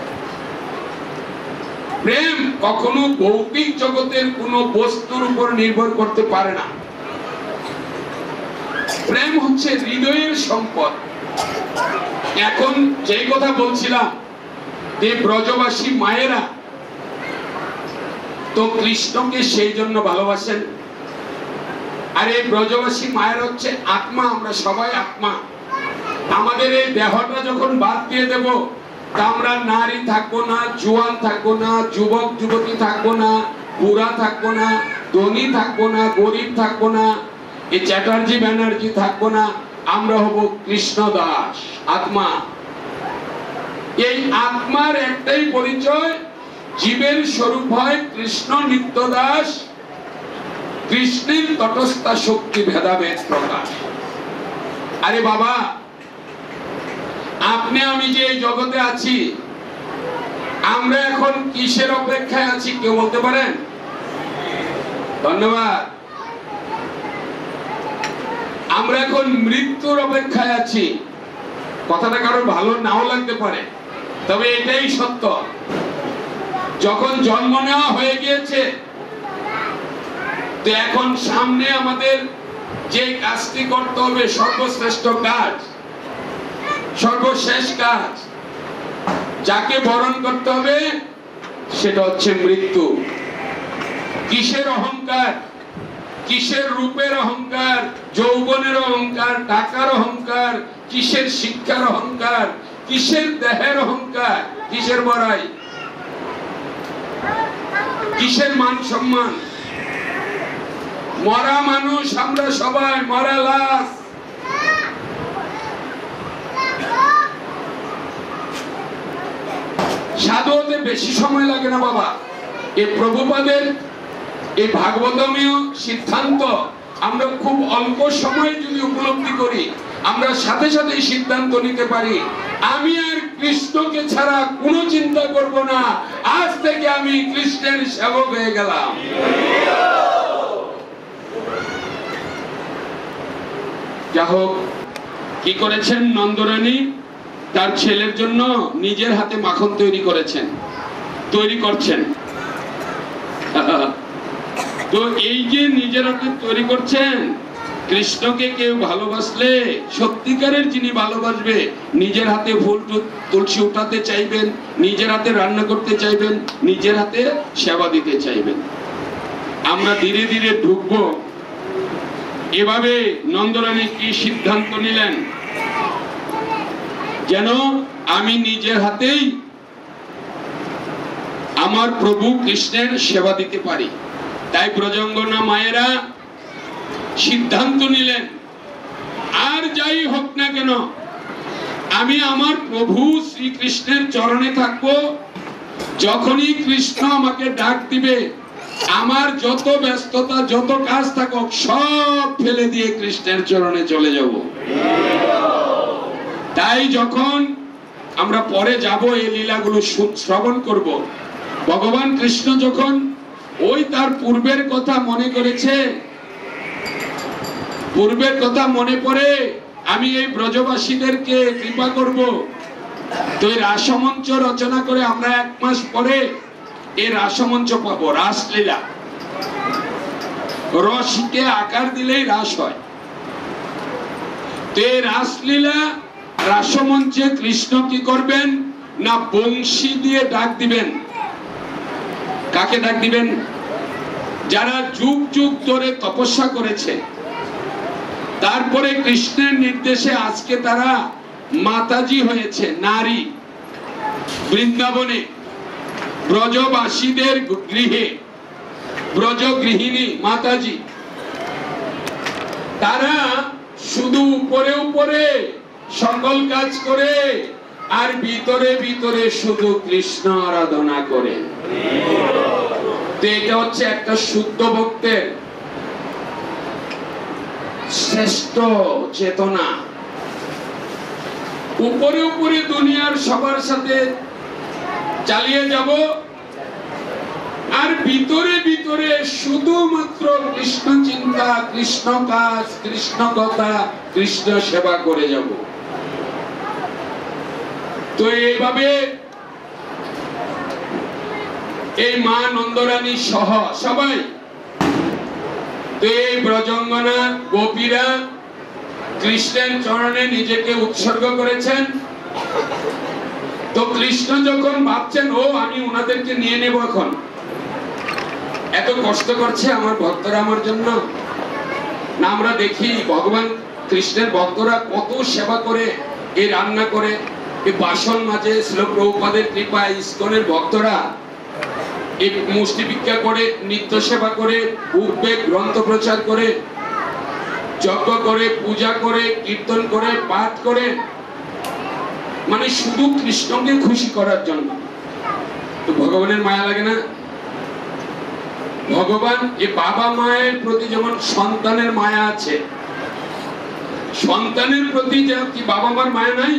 প্রেম কখনো ভৌতিক জগতের কোন বস্তুর উপর নির্ভর করতে পারে না। প্রেম হচ্ছে হৃদয়ের সম্পদ। এখন যে কথা বলছিলাম যে ব্রজবাসী মায়েরা তো কৃষ্ণকে সেই জন্য ভালোবাসেন। আর এই ব্রজবাসী মায়ের হচ্ছে আত্মা, আমরা সবাই আত্মা। আমাদের এই দেহটা যখন বাদ দিয়ে দেব, তা আমরা নারী থাকবো না, জোয়ান থাকবো না, যুবক যুবতী থাকবো না, বুড়া থাকবো না, ধনী থাকবো না, গরিব থাকবো না, এই চ্যাটার্জি ব্যানার্জি থাকবো না, আমরা হব কৃষ্ণ দাস, আত্মা। এই আত্মার একটাই পরিচয়, জীবের স্বরূপ হয় কৃষ্ণ নিত্য দাস, কৃষ্ণের তটস্থা শক্তি ভেদাভেদ প্রকাশ। আরে বাবা, আপনি আমি যে এই জগতে আছি, আমরা এখন কিসের অপেক্ষায় আছি কেউ বলতে পারেন? ধন্যবাদ। আমরা এখন মৃত্যুর অপেক্ষায় আছি। কথাটা কারোর ভালো নাও লাগতে পারে, তবে এটাই সত্য। যখন জন্ম নেওয়া হয়ে গিয়েছে, তো এখন সামনে আমাদের যে কাজটি করতে হবে, সর্বশ্রেষ্ঠ কাজ, সর্বশেষ কাজ, যাকে বরণ করতে হবে, সেটা হচ্ছে মৃত্যু। কিসের অহংকার, কিসের রূপের অহংকার, যৌবনের অহংকার, টাকার অহংকার, কিসের শিক্ষার অহংকার, কিসের দেহের অহংকার, কিসের বড়াই, কিসের মান সম্মান? মরা মানুষ আমরা সবাই, মরা লাশ। সাধু হতে বেশি সময় লাগে না বাবা। এই প্রভুপাদের এই ভাগবতমীয় সিদ্ধান্ত আমরা খুব অল্প সময়ে যদি উপলব্ধি করি, আমরা সাথে সাথে সিদ্ধান্ত নিতে পারি, আমি আর কৃষ্ণকে ছাড়া কোনো চিন্তা করব না, আজ থেকে আমি কৃষ্ণের সেবক হয়ে গেলাম। যা হোক, কি করেছেন নন্দরানী? তার ছেলের জন্য নিজের হাতে মাখন তৈরি করছেন। তো এই যে নিজের হাতে তৈরি করছেন, কৃষ্ণকে কেউ ভালোবাসলে, সত্যিকারের যিনি ভালোবাসবে, নিজের হাতে ফুল তুলসী উঠাতে চাইবেন, নিজের হাতে রান্না করতে চাইবেন, নিজের হাতে সেবা দিতে চাইবেন। আমরা ধীরে ধীরে ঢুকবো। এভাবে নন্দরানী কি সিদ্ধান্ত নিলেন? যেন আমি নিজের হাতেই আমার প্রভু কৃষ্ণের সেবা দিতে পারি। তাই ব্রজাঙ্গনা মায়েরা সিদ্ধান্ত নিলেন, আর যাই হোক না কেন, আমি আমার প্রভু শ্রীকৃষ্ণের চরণে থাকবো। যখনই কৃষ্ণ আমাকে ডাক দিবে, আমার যত ব্যস্ততা, যত কাজ থাকুক, সব ফেলে দিয়ে কৃষ্ণের চরণে চলে যাব। তাই যখন আমরা পরে যাব, এই লীলাগুলো শ্রবণ করব, ভগবান কৃষ্ণ যখন ওই তার পূর্বের কথা মনে করেছে, পূর্বের কথা মনে পড়ে, আমি এই ব্রজবাসীদেরকে কৃপা করব, তো এই রাসমঞ্চ রচনা করে আমরা 1 মাস পরে এই রাসমঞ্চ পাবো। রাসলীলা, রসকে আকার দিলেই রাস হয়। তো এই রাসলীলা রাসমঞ্চে কৃষ্ণ কি করবেন না, বংশী দিয়ে ডাক দিবেন। কাকে ডাক দিবেন? যারা যুগ যুগ ধরে তপস্যা করেছে, তারপরে কৃষ্ণের নির্দেশে আজকে তারা মাতাজি হয়েছে নারী, বৃন্দাবনে ব্রজবাসীদের গৃহে ব্রজ গৃহিণী মাতাজি। তারা শুধু উপরে উপরে সকল কাজ করে আর ভিতরে ভিতরে শুধু কৃষ্ণ আরাধনা করে। তো এটা হচ্ছে একটা শুদ্ধ ভক্তের শ্রেষ্ঠ চেতনা। উপরে উপরে দুনিয়ার সবার সাথে চালিয়ে যাব আর ভিতরে ভিতরে শুধুমাত্র কৃষ্ণ চিন্তা, কৃষ্ণ কাজ, কৃষ্ণ কথা, কৃষ্ণ সেবা করে যাব। তো এইভাবে এই মা নন্দরানী সহ সবাই, তো এই ব্রজঙ্গনা গোপীরা কৃষ্ণের চরণে নিজেকে উৎসর্গ করেছেন। তো কৃষ্ণ যখন ভাবছেন ও আমি ওনাদেরকে নিয়ে নেব, এখন এত কষ্ট করছে আমার ভক্তরা আমার জন্য না। আমরা দেখি ভগবান কৃষ্ণের ভক্তরা কত সেবা করে, এই রান্না করে, এই বাসন মাজে। শ্রীল প্রভুপাদের কৃপায় ইসকনের ভক্তরা এই মুষ্টি ভিক্ষা করে, নিত্য সেবা করে, উদ্বেগ গ্রন্থ প্রচার করে, যজ্ঞ করে, পূজা করে, কীর্তন করে, পাঠ করে, মানে শুধু কৃষ্ণকে খুশি করার জন্য। তো ভগবানের মায়া লাগে না? ভগবান এই বাবা মায়ের প্রতি যেমন সন্তানের মায়া আছে, সন্তানের প্রতি যেমন কি বাবা মার মায়া নাই?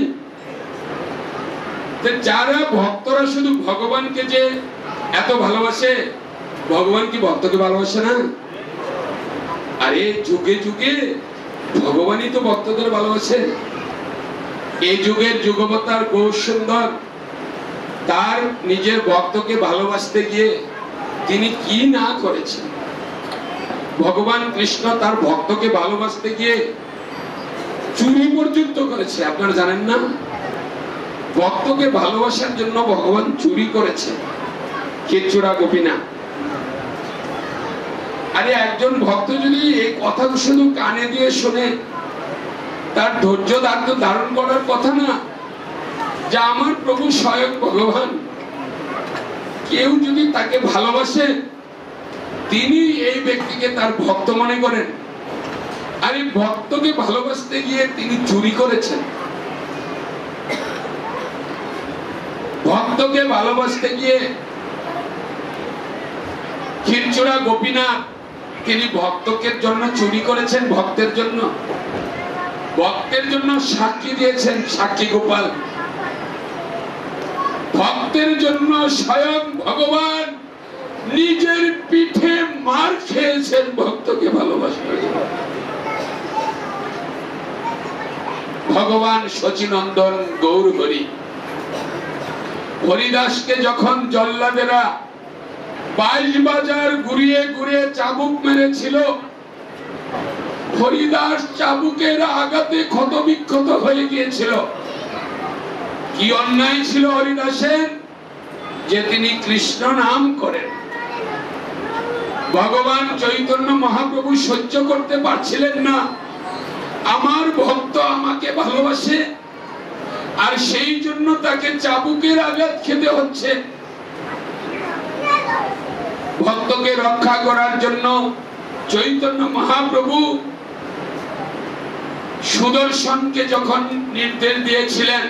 যারা ভক্তরা শুধু ভগবানকে যে এত ভালোবাসে, ভগবান কি ভক্তকে ভালোবাসে না? আরে যুগে যুগে ভগবানই তো ভক্তদের ভালোবাসে। এই যুগের যুগবতার গৌর সুন্দর তার নিজের ভক্তকে ভালোবাসতে গিয়ে তিনি কি না করেছেন। ভগবান কৃষ্ণ তার ভক্তকে ভালোবাসতে গিয়ে চুরি পর্যন্ত করেছে, আপনারা জানেন না? ভক্তকে ভালোবাসার জন্য ভগবান চুরি করেছে, খিচুড়া গোপীনা। আরে একজন ভক্ত যদি এই কথা শুধু কানে দিয়ে শুনে, তার ধৈর্য ধারণ করার কথা না যে আমার প্রভু স্বয়ং ভগবান, কেউ যদি তাকে ভালোবাসে তিনি এই ব্যক্তিকে তার ভক্ত মনে করেন, আর এই ভক্তকে ভালোবাসতে গিয়ে তিনি চুরি করেছেন। ভক্তকে ভালোবাসতে গিয়ে খিরচুড়া গোপীনাথ তিনি ভক্তকে জন্য চুরি করেছেন, ভক্তের জন্য, ভক্তের জন্য সাক্ষী দিয়েছেন সাক্ষী গোপাল। ভক্তের জন্য স্বয়ং ভগবান নিজের পিঠে মার খেয়েছেন ভক্তকে ভালোবাসার জন্য। ভগবান শচীনন্দন গৌর হরি হরিদাসকে যখন জল্লাদেরা 22 বাজার ঘুরিয়ে ঘুরিয়ে চাবুক মেরেছিল, হরিদাস চাবুকের আঘাতে ক্ষত বিক্ষত হয়ে গিয়েছিল। কি অন্যায় ছিল হরিদাসের যে তিনি কৃষ্ণ নাম করেন। ভগবান চৈতন্য মহাপ্রভু সহ্য করতে পারছিলেন না, আমার ভক্ত আমাকে ভালোবাসে আর সেই জন্য তাকে চাবুকের আঘাত খেতে হচ্ছে। ভক্তকে রক্ষা করার জন্য চৈতন্য মহাপ্রভু সুদর্শনকে যখন নির্দেশ দিয়েছিলেন,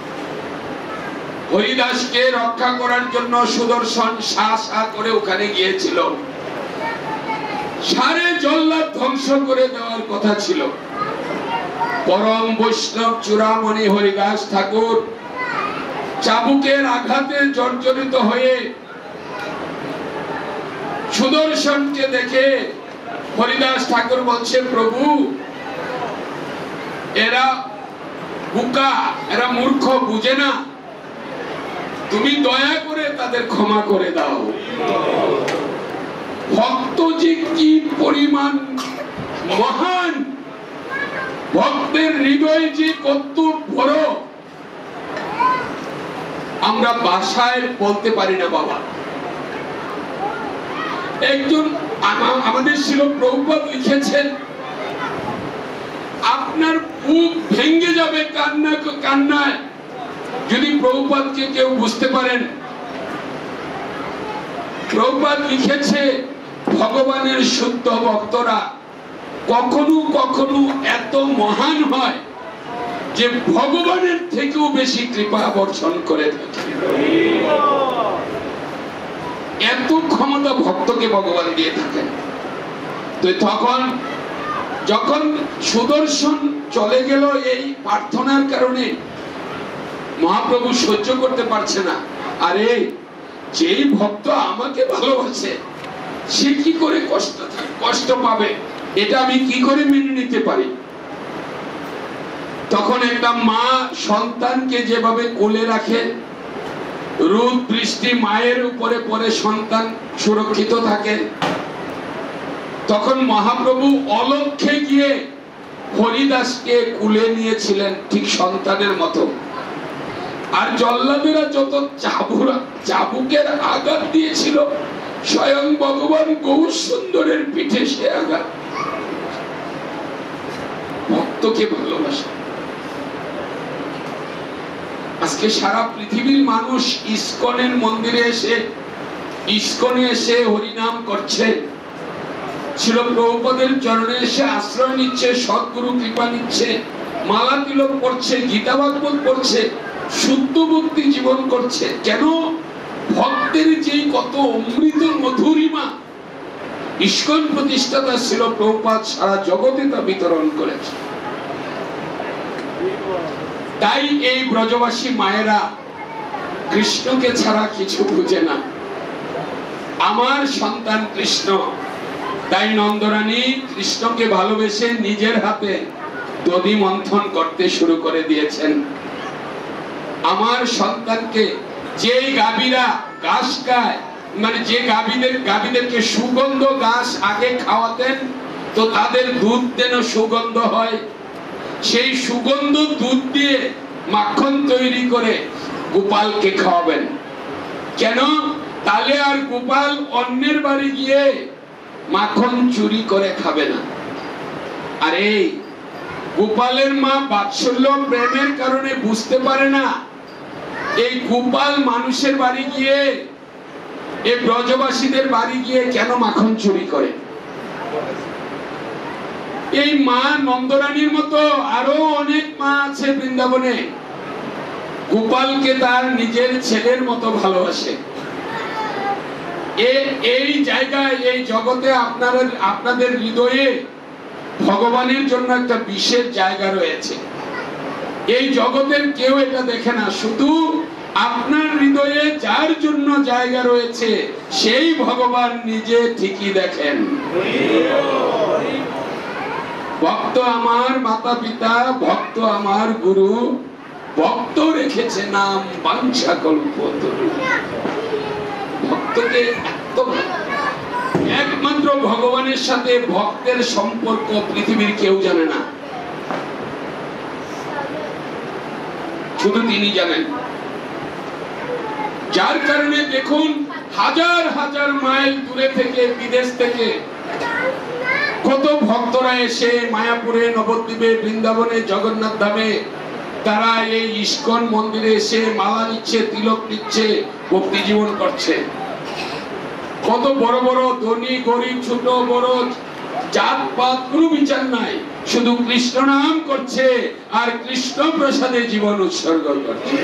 হরিদাসকে রক্ষা করার জন্য সুদর্শন সা সা করে ওখানে গিয়েছিল, সারে জল্লাদ ধ্বংস করে দেওয়ার কথা ছিল। পরম বৈষ্ণব চূড়ামণি হরিদাস ঠাকুর চাবুকের আঘাতে জর্জরিত হয়ে সুদর্শনকে দেখে হরিদাস ঠাকুর বলছে, প্রভু এরা বোকা, এরা মূর্খ, বুঝে না, তুমি দয়া করে তাদের ক্ষমা করে দাও। ভক্ত যে কি পরিমাণ মহান, ভক্তের হৃদয় যে কত বড়, আমরা ভাষায় বলতে পারি না বাবা। একজন আমাদের ছিল প্রভুপাদ লিখেছেন, আপনার বুক ভেঙে যাবে কান্নায় যদি প্রভুপাদকে কেউ বুঝতে পারেন। প্রভুপাদ লিখেছে ভগবানের শুদ্ধ ভক্তরা কখনো কখনো এত মহান হয় যে ভগবানের থেকেও বেশি কৃপা বর্ষণ করে থাকে। এত ক্ষমতা ভক্তকে ভগবান দিয়ে থাকেন। তো তখন যখন সুদর্শন চলে গেল এই প্রার্থনার কারণে, মহাপ্রভু সহ্য করতে পারছে না। আরে যেই ভক্ত আমাকে ভালোবাসে সে কি করে কষ্ট পাবে, এটা আমি কি করে মেনে নিতে পারি। তখন একটা মা সন্তানকে যেভাবে কোলে রাখে, রোদ বৃষ্টি মায়ের উপরে পড়ে সন্তান সুরক্ষিত থাকে, তখন মহাপ্রভু অলক্ষ্যে গিয়ে হরিদাসকে কুলে নিয়েছিলেন ঠিক সন্তানের মতো। আর জল্লাদেরা যত চাবুকের আঘাত দিয়েছিল, স্বয়ং ভগবান গৌর সুন্দরের পিঠে সে আঘাত। ভক্তকে ভালোবাসে। আজকে সারা পৃথিবীর মানুষ ইসকনের মন্দিরে ইসকনে এসে হরিনাম করছে, ছিল প্রভুপাদের চরণে এসে আশ্রয় নিচ্ছে, সদ্গুরু কৃপা নিচ্ছে, মালা তিলক পড়ছে, গীতা ভাগবত পড়ছে, শুদ্ধ ভক্তি জীবন করছে। কেন? ভক্তের যে কত অমৃত মধুরিমা ইসকন প্রতিষ্ঠাতা ছিল প্রভুপাদ সারা জগতে তা বিতরণ করেছে। তাই এই ব্রজবাসী মায়েরা কৃষ্ণকে ছাড়া কিছু বুঝে না। আমার সন্তান কৃষ্ণ, তাই নন্দরানী কৃষ্ণকে ভালোবেসে নিজের হাতে দধি মন্থন করতে শুরু করে দিয়েছেন। আমার সন্তানকে যেই গাভীরা ঘাস খায়, মানে যে গাভীদেরকে সুগন্ধ ঘাস আগে খাওয়াতেন তো তাদের দুধ যেন সুগন্ধ হয়, সেই সুগন্ধ দুধ দিয়ে মাখন তৈরি করে গোপালকে খাওয়াবেন। কেন? তাহলে আর গোপাল অন্যের বাড়ি গিয়ে মাখন চুরি করে খাবে না। আরে গোপালের মা বাৎসল্য প্রেমের কারণে বুঝতে পারে না এই গোপাল মানুষের বাড়ি গিয়ে, এই ব্রজবাসীদের বাড়ি গিয়ে কেন মাখন চুরি করে। এই মা নন্দরানীর মতো আরো অনেক মা আছে বৃন্দাবনে, গোপালকে তার নিজের ছেলের মতো ভালোবাসে। এই জায়গায়, এই জগতে আপনাদের হৃদয়ে ভগবানের জন্য একটা বিশেষ জায়গা রয়েছে। এই জগতের কেউ এটা দেখে না, শুধু আপনার হৃদয়ে যার জন্য জায়গা রয়েছে সেই ভগবান নিজে ঠিকই দেখেন। ভক্ত আমার মাতা পিতা, ভক্ত আমার গুরু, ভক্ত রেখেছে নাম বাঞ্ছা কল্পতরু। ভক্তকে একমাত্র ভগবানের সাথে ভক্তের সম্পর্ক পৃথিবীর কেউ জানে না, শুধু তিনি জানেন। যার কারণে দেখুন হাজার হাজার মাইল দূরে থেকে, বিদেশ থেকে কত ভক্তরা এসে মায়াপুরে, নবদ্বীপে, বৃন্দাবনে, জগন্নাথ ধামে তারা এই ইস্কন মন্দিরে এসে মালা নিচ্ছে, তিলক নিচ্ছে, ভক্তি জীবন করছে। কত বড় বড় ধনী গরিব, ছোট বড়, জাত পাত কোনো বিচার নাই, শুধু কৃষ্ণ নাম করছে আর কৃষ্ণ প্রসাদে জীবন উৎসর্গ করছে।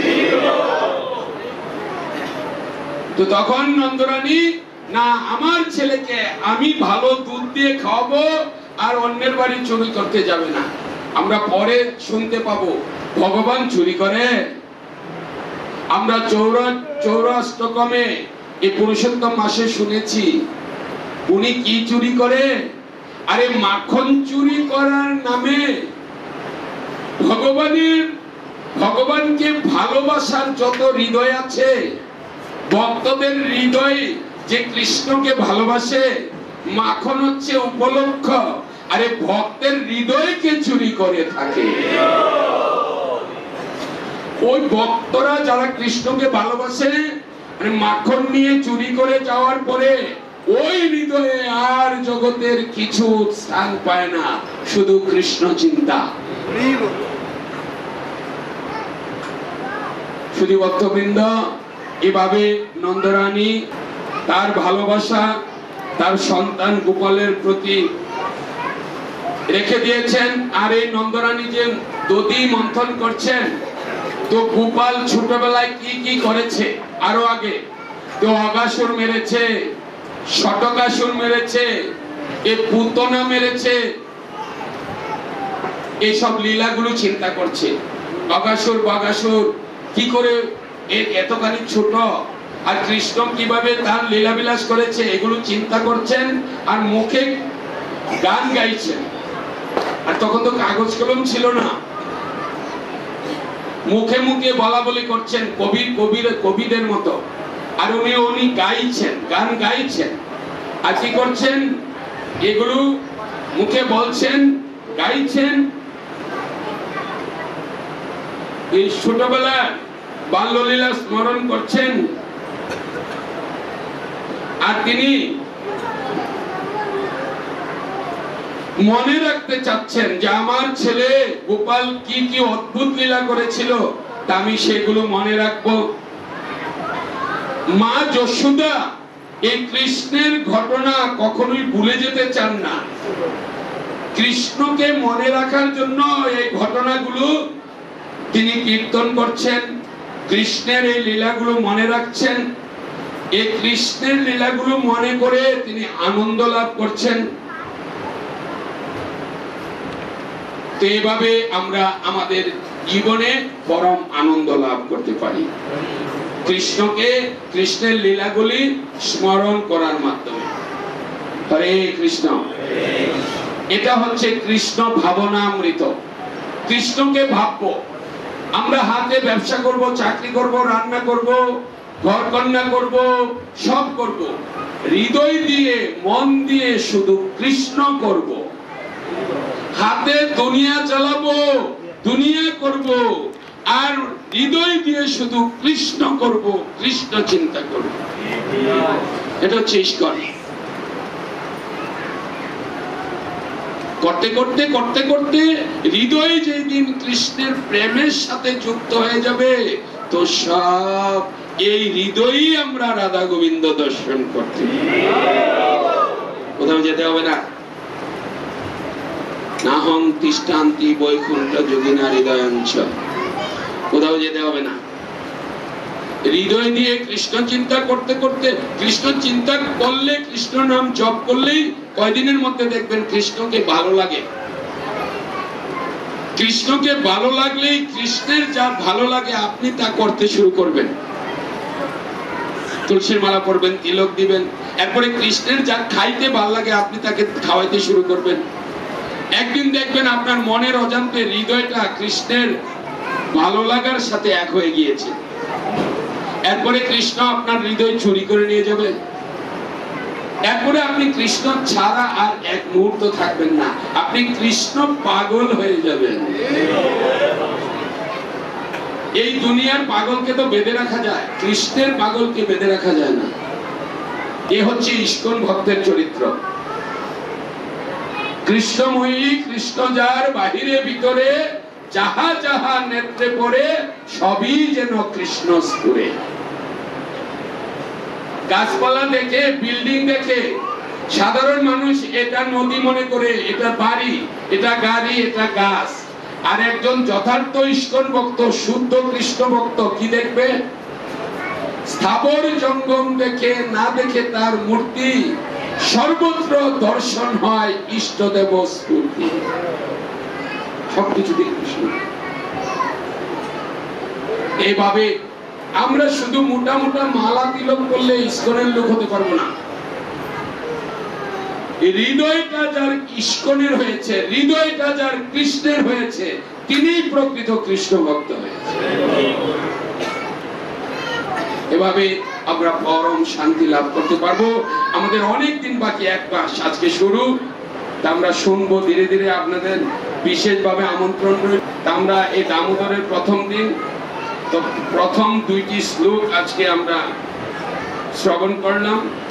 তো তখন নন্দরানী, না আমার ছেলেকে আমি ভালো দুধ দিয়ে খাওয়াবো আর অন্যের বাড়ি চুরি করতে যাবে না। আমরা পরে শুনতে পাবো ভগবান চুরি করে। আমরা চৌরাষ্টকমে এই পুরুষোত্তম মাসে শুনেছি উনি কি চুরি করে। আরে মাখন চুরি করার নামে ভগবানকে ভালোবাসার যত হৃদয় আছে, ভক্তদের হৃদয় যে কৃষ্ণকে ভালোবাসে, মাখন হচ্ছে উপলক্ষ। আরে ভক্তের হৃদয়কে চুরি করে থাকে। ওই ভক্তরা যারা কৃষ্ণকে ভালোবাসে, মাখন নিয়ে চুরি করে যাওয়ার পরে ওই হৃদয়ে আর জগতের কিছু স্থান পায় না, শুধু কৃষ্ণ চিন্তা। শুধু ভক্তবৃন্দ, এভাবে নন্দরানী তার ভালোবাসা তার সন্তান গোপালের প্রতি রেখে দিয়েছেন। আর এই নন্দরানী যে দধি মন্থন করছেন, তো গোপাল ছোটবেলায় কি কি করেছে আরো আগে, তো অগাসুর মেরেছে, শটকাসুর মেরেছে, এ পুতনা মেরেছে, এইসব লীলাগুলো চিন্তা করছে। অগাসুর বাগাসুর কি করে এতখানি ছোট, আর কৃষ্ণ কিভাবে তার লীলা বিলাস করেছে, এগুলো চিন্তা করছেন আর মুখে গান গাইছেন। আর তখন তো কাগজ কলম ছিল না, মুখে মুখে বলা বলি করছেন কবিদের মতো। আর উনি গাইছেন, গান গাইছেন। আর কি করছেন, এগুলো মুখে বলছেন, গাইছেন। এই ছোটবেলা বাল্যলীলা স্মরণ করছেন। আর তিনি মনে রাখতে চাচ্ছেন যে আমার ছেলে গোপাল কি কি অদ্ভুত লীলা করেছিল, তা আমি সেগুলো মনে রাখবো। মা যশোদা এই কৃষ্ণের ঘটনা কখনোই ভুলে যেতে চান না। কৃষ্ণকে মনে রাখার জন্য এই ঘটনাগুলো তিনি কীর্তন করছেন, কৃষ্ণের এই লীলাগুলো মনে রাখছেন। এই কৃষ্ণের লীলাগুলো মনে করে তিনি আনন্দ লাভ করছেন। তো এইভাবে আমরা আমাদের জীবনে পরম আনন্দ লাভ করতে পারি কৃষ্ণকে, কৃষ্ণের লীলাগুলি স্মরণ করার মাধ্যমে। হরে কৃষ্ণ। এটা হচ্ছে কৃষ্ণ ভাবনামৃত। কৃষ্ণকে ভাববো। আমরা হাতে ব্যবসা করব, চাকরি করব, রান্না করব, ঘর কন্যা করব, সব করব, হৃদয় দিয়ে মন দিয়ে শুধু কৃষ্ণ করব। হাতে দুনিয়া চালাবো, দুনিয়া করব, আর হৃদয় দিয়ে শুধু কৃষ্ণ করব, কৃষ্ণ চিন্তা করব। এটা হচ্ছে ইস্কন। করতে করতে করতে করতে হৃদয় যেদিন কৃষ্ণের প্রেমের সাথে যুক্ত হয়ে যাবে, তো সব এই হৃদয়ই আমরা রাধা গোবিন্দ দর্শন করতে, কোথাও যেতে হবে না। নাহং তিষ্ঠান্তি বৈকুণ্ঠ যোগিনা হৃদয়াঞ্চ, কোথাও যেতে হবে না। হৃদয় দিয়ে কৃষ্ণ চিন্তা করতে করতে, কৃষ্ণ চিন্তা করলে, কৃষ্ণ নাম জপ করলেই কয়দিনের মধ্যে দেখবেন কৃষ্ণকে ভালো লাগে। কৃষ্ণকে ভালো লাগলেই, কৃষ্ণের যা ভালো লাগে আপনি তা করতে শুরু করবেন। তুলসীর মালা পরবেন, তিলক দিবেন, এরপরে কৃষ্ণের যা খাইতে ভালো লাগে আপনি তাকে খাওয়াইতে শুরু করবেন। একদিন দেখবেন আপনার মনের অজান্তে হৃদয়টা কৃষ্ণের ভালো লাগার সাথে এক হয়ে গিয়েছে। এরপরে কৃষ্ণ আপনার হৃদয় চুরি করে নিয়ে যাবে। এরপরে আপনি কৃষ্ণ ছাড়া আর এক মুহূর্ত থাকবেন না, আপনি কৃষ্ণ পাগল হয়ে যাবেন। এই দুনিয়ার পাগলকে তো বেঁধে রাখা যায়, কৃষ্ণের পাগলকে বেঁধে রাখা যায় না। এ হচ্ছে ইস্কন ভক্তের চরিত্র। কৃষ্ণময়ী, কৃষ্ণ যার বাহিরে ভিতরে, যাহা যাহা নেত্রে পড়ে, সবই যেন কৃষ্ণ স্ফুরে। গাছপালা দেখে, বিল্ডিং দেখে সাধারণ মানুষ এটা নদী মনে করে, এটা বাড়ি, এটা গাড়ি, এটা গাছ। আর একজন যথার্থ ইস্কন ভক্ত, শুদ্ধ কৃষ্ণ ভক্ত কি দেখবে? স্থাবর জঙ্গম দেখে, না দেখে তার মূর্তি, সর্বত্র দর্শন হয় ইষ্টদেব স্ফূর্তি। সবকিছু কৃষ্ণ। এইভাবে আমরা শুধু মোটা মোটা মালা তিলক করলে ইস্কনের লোক হতে পারবো না। হৃদয়টা যার ইস্কনের হয়েছে, হৃদয়টা যার কৃষ্ণের হয়েছে, তিনিই প্রকৃত কৃষ্ণ ভক্ত হয়েছে। এভাবে আমরা পরম শান্তি লাভ করতে পারবো। আমাদের অনেক দিন বাকি, এক মাস আজকে শুরু, তা আমরা শুনবো ধীরে ধীরে। আপনাদের বিশেষভাবে আমন্ত্রণ রইল। আমরা এই দামোদরের প্রথম দিন, তো প্রথম দুইটি শ্লোক আজকে আমরা শ্রবণ করলাম।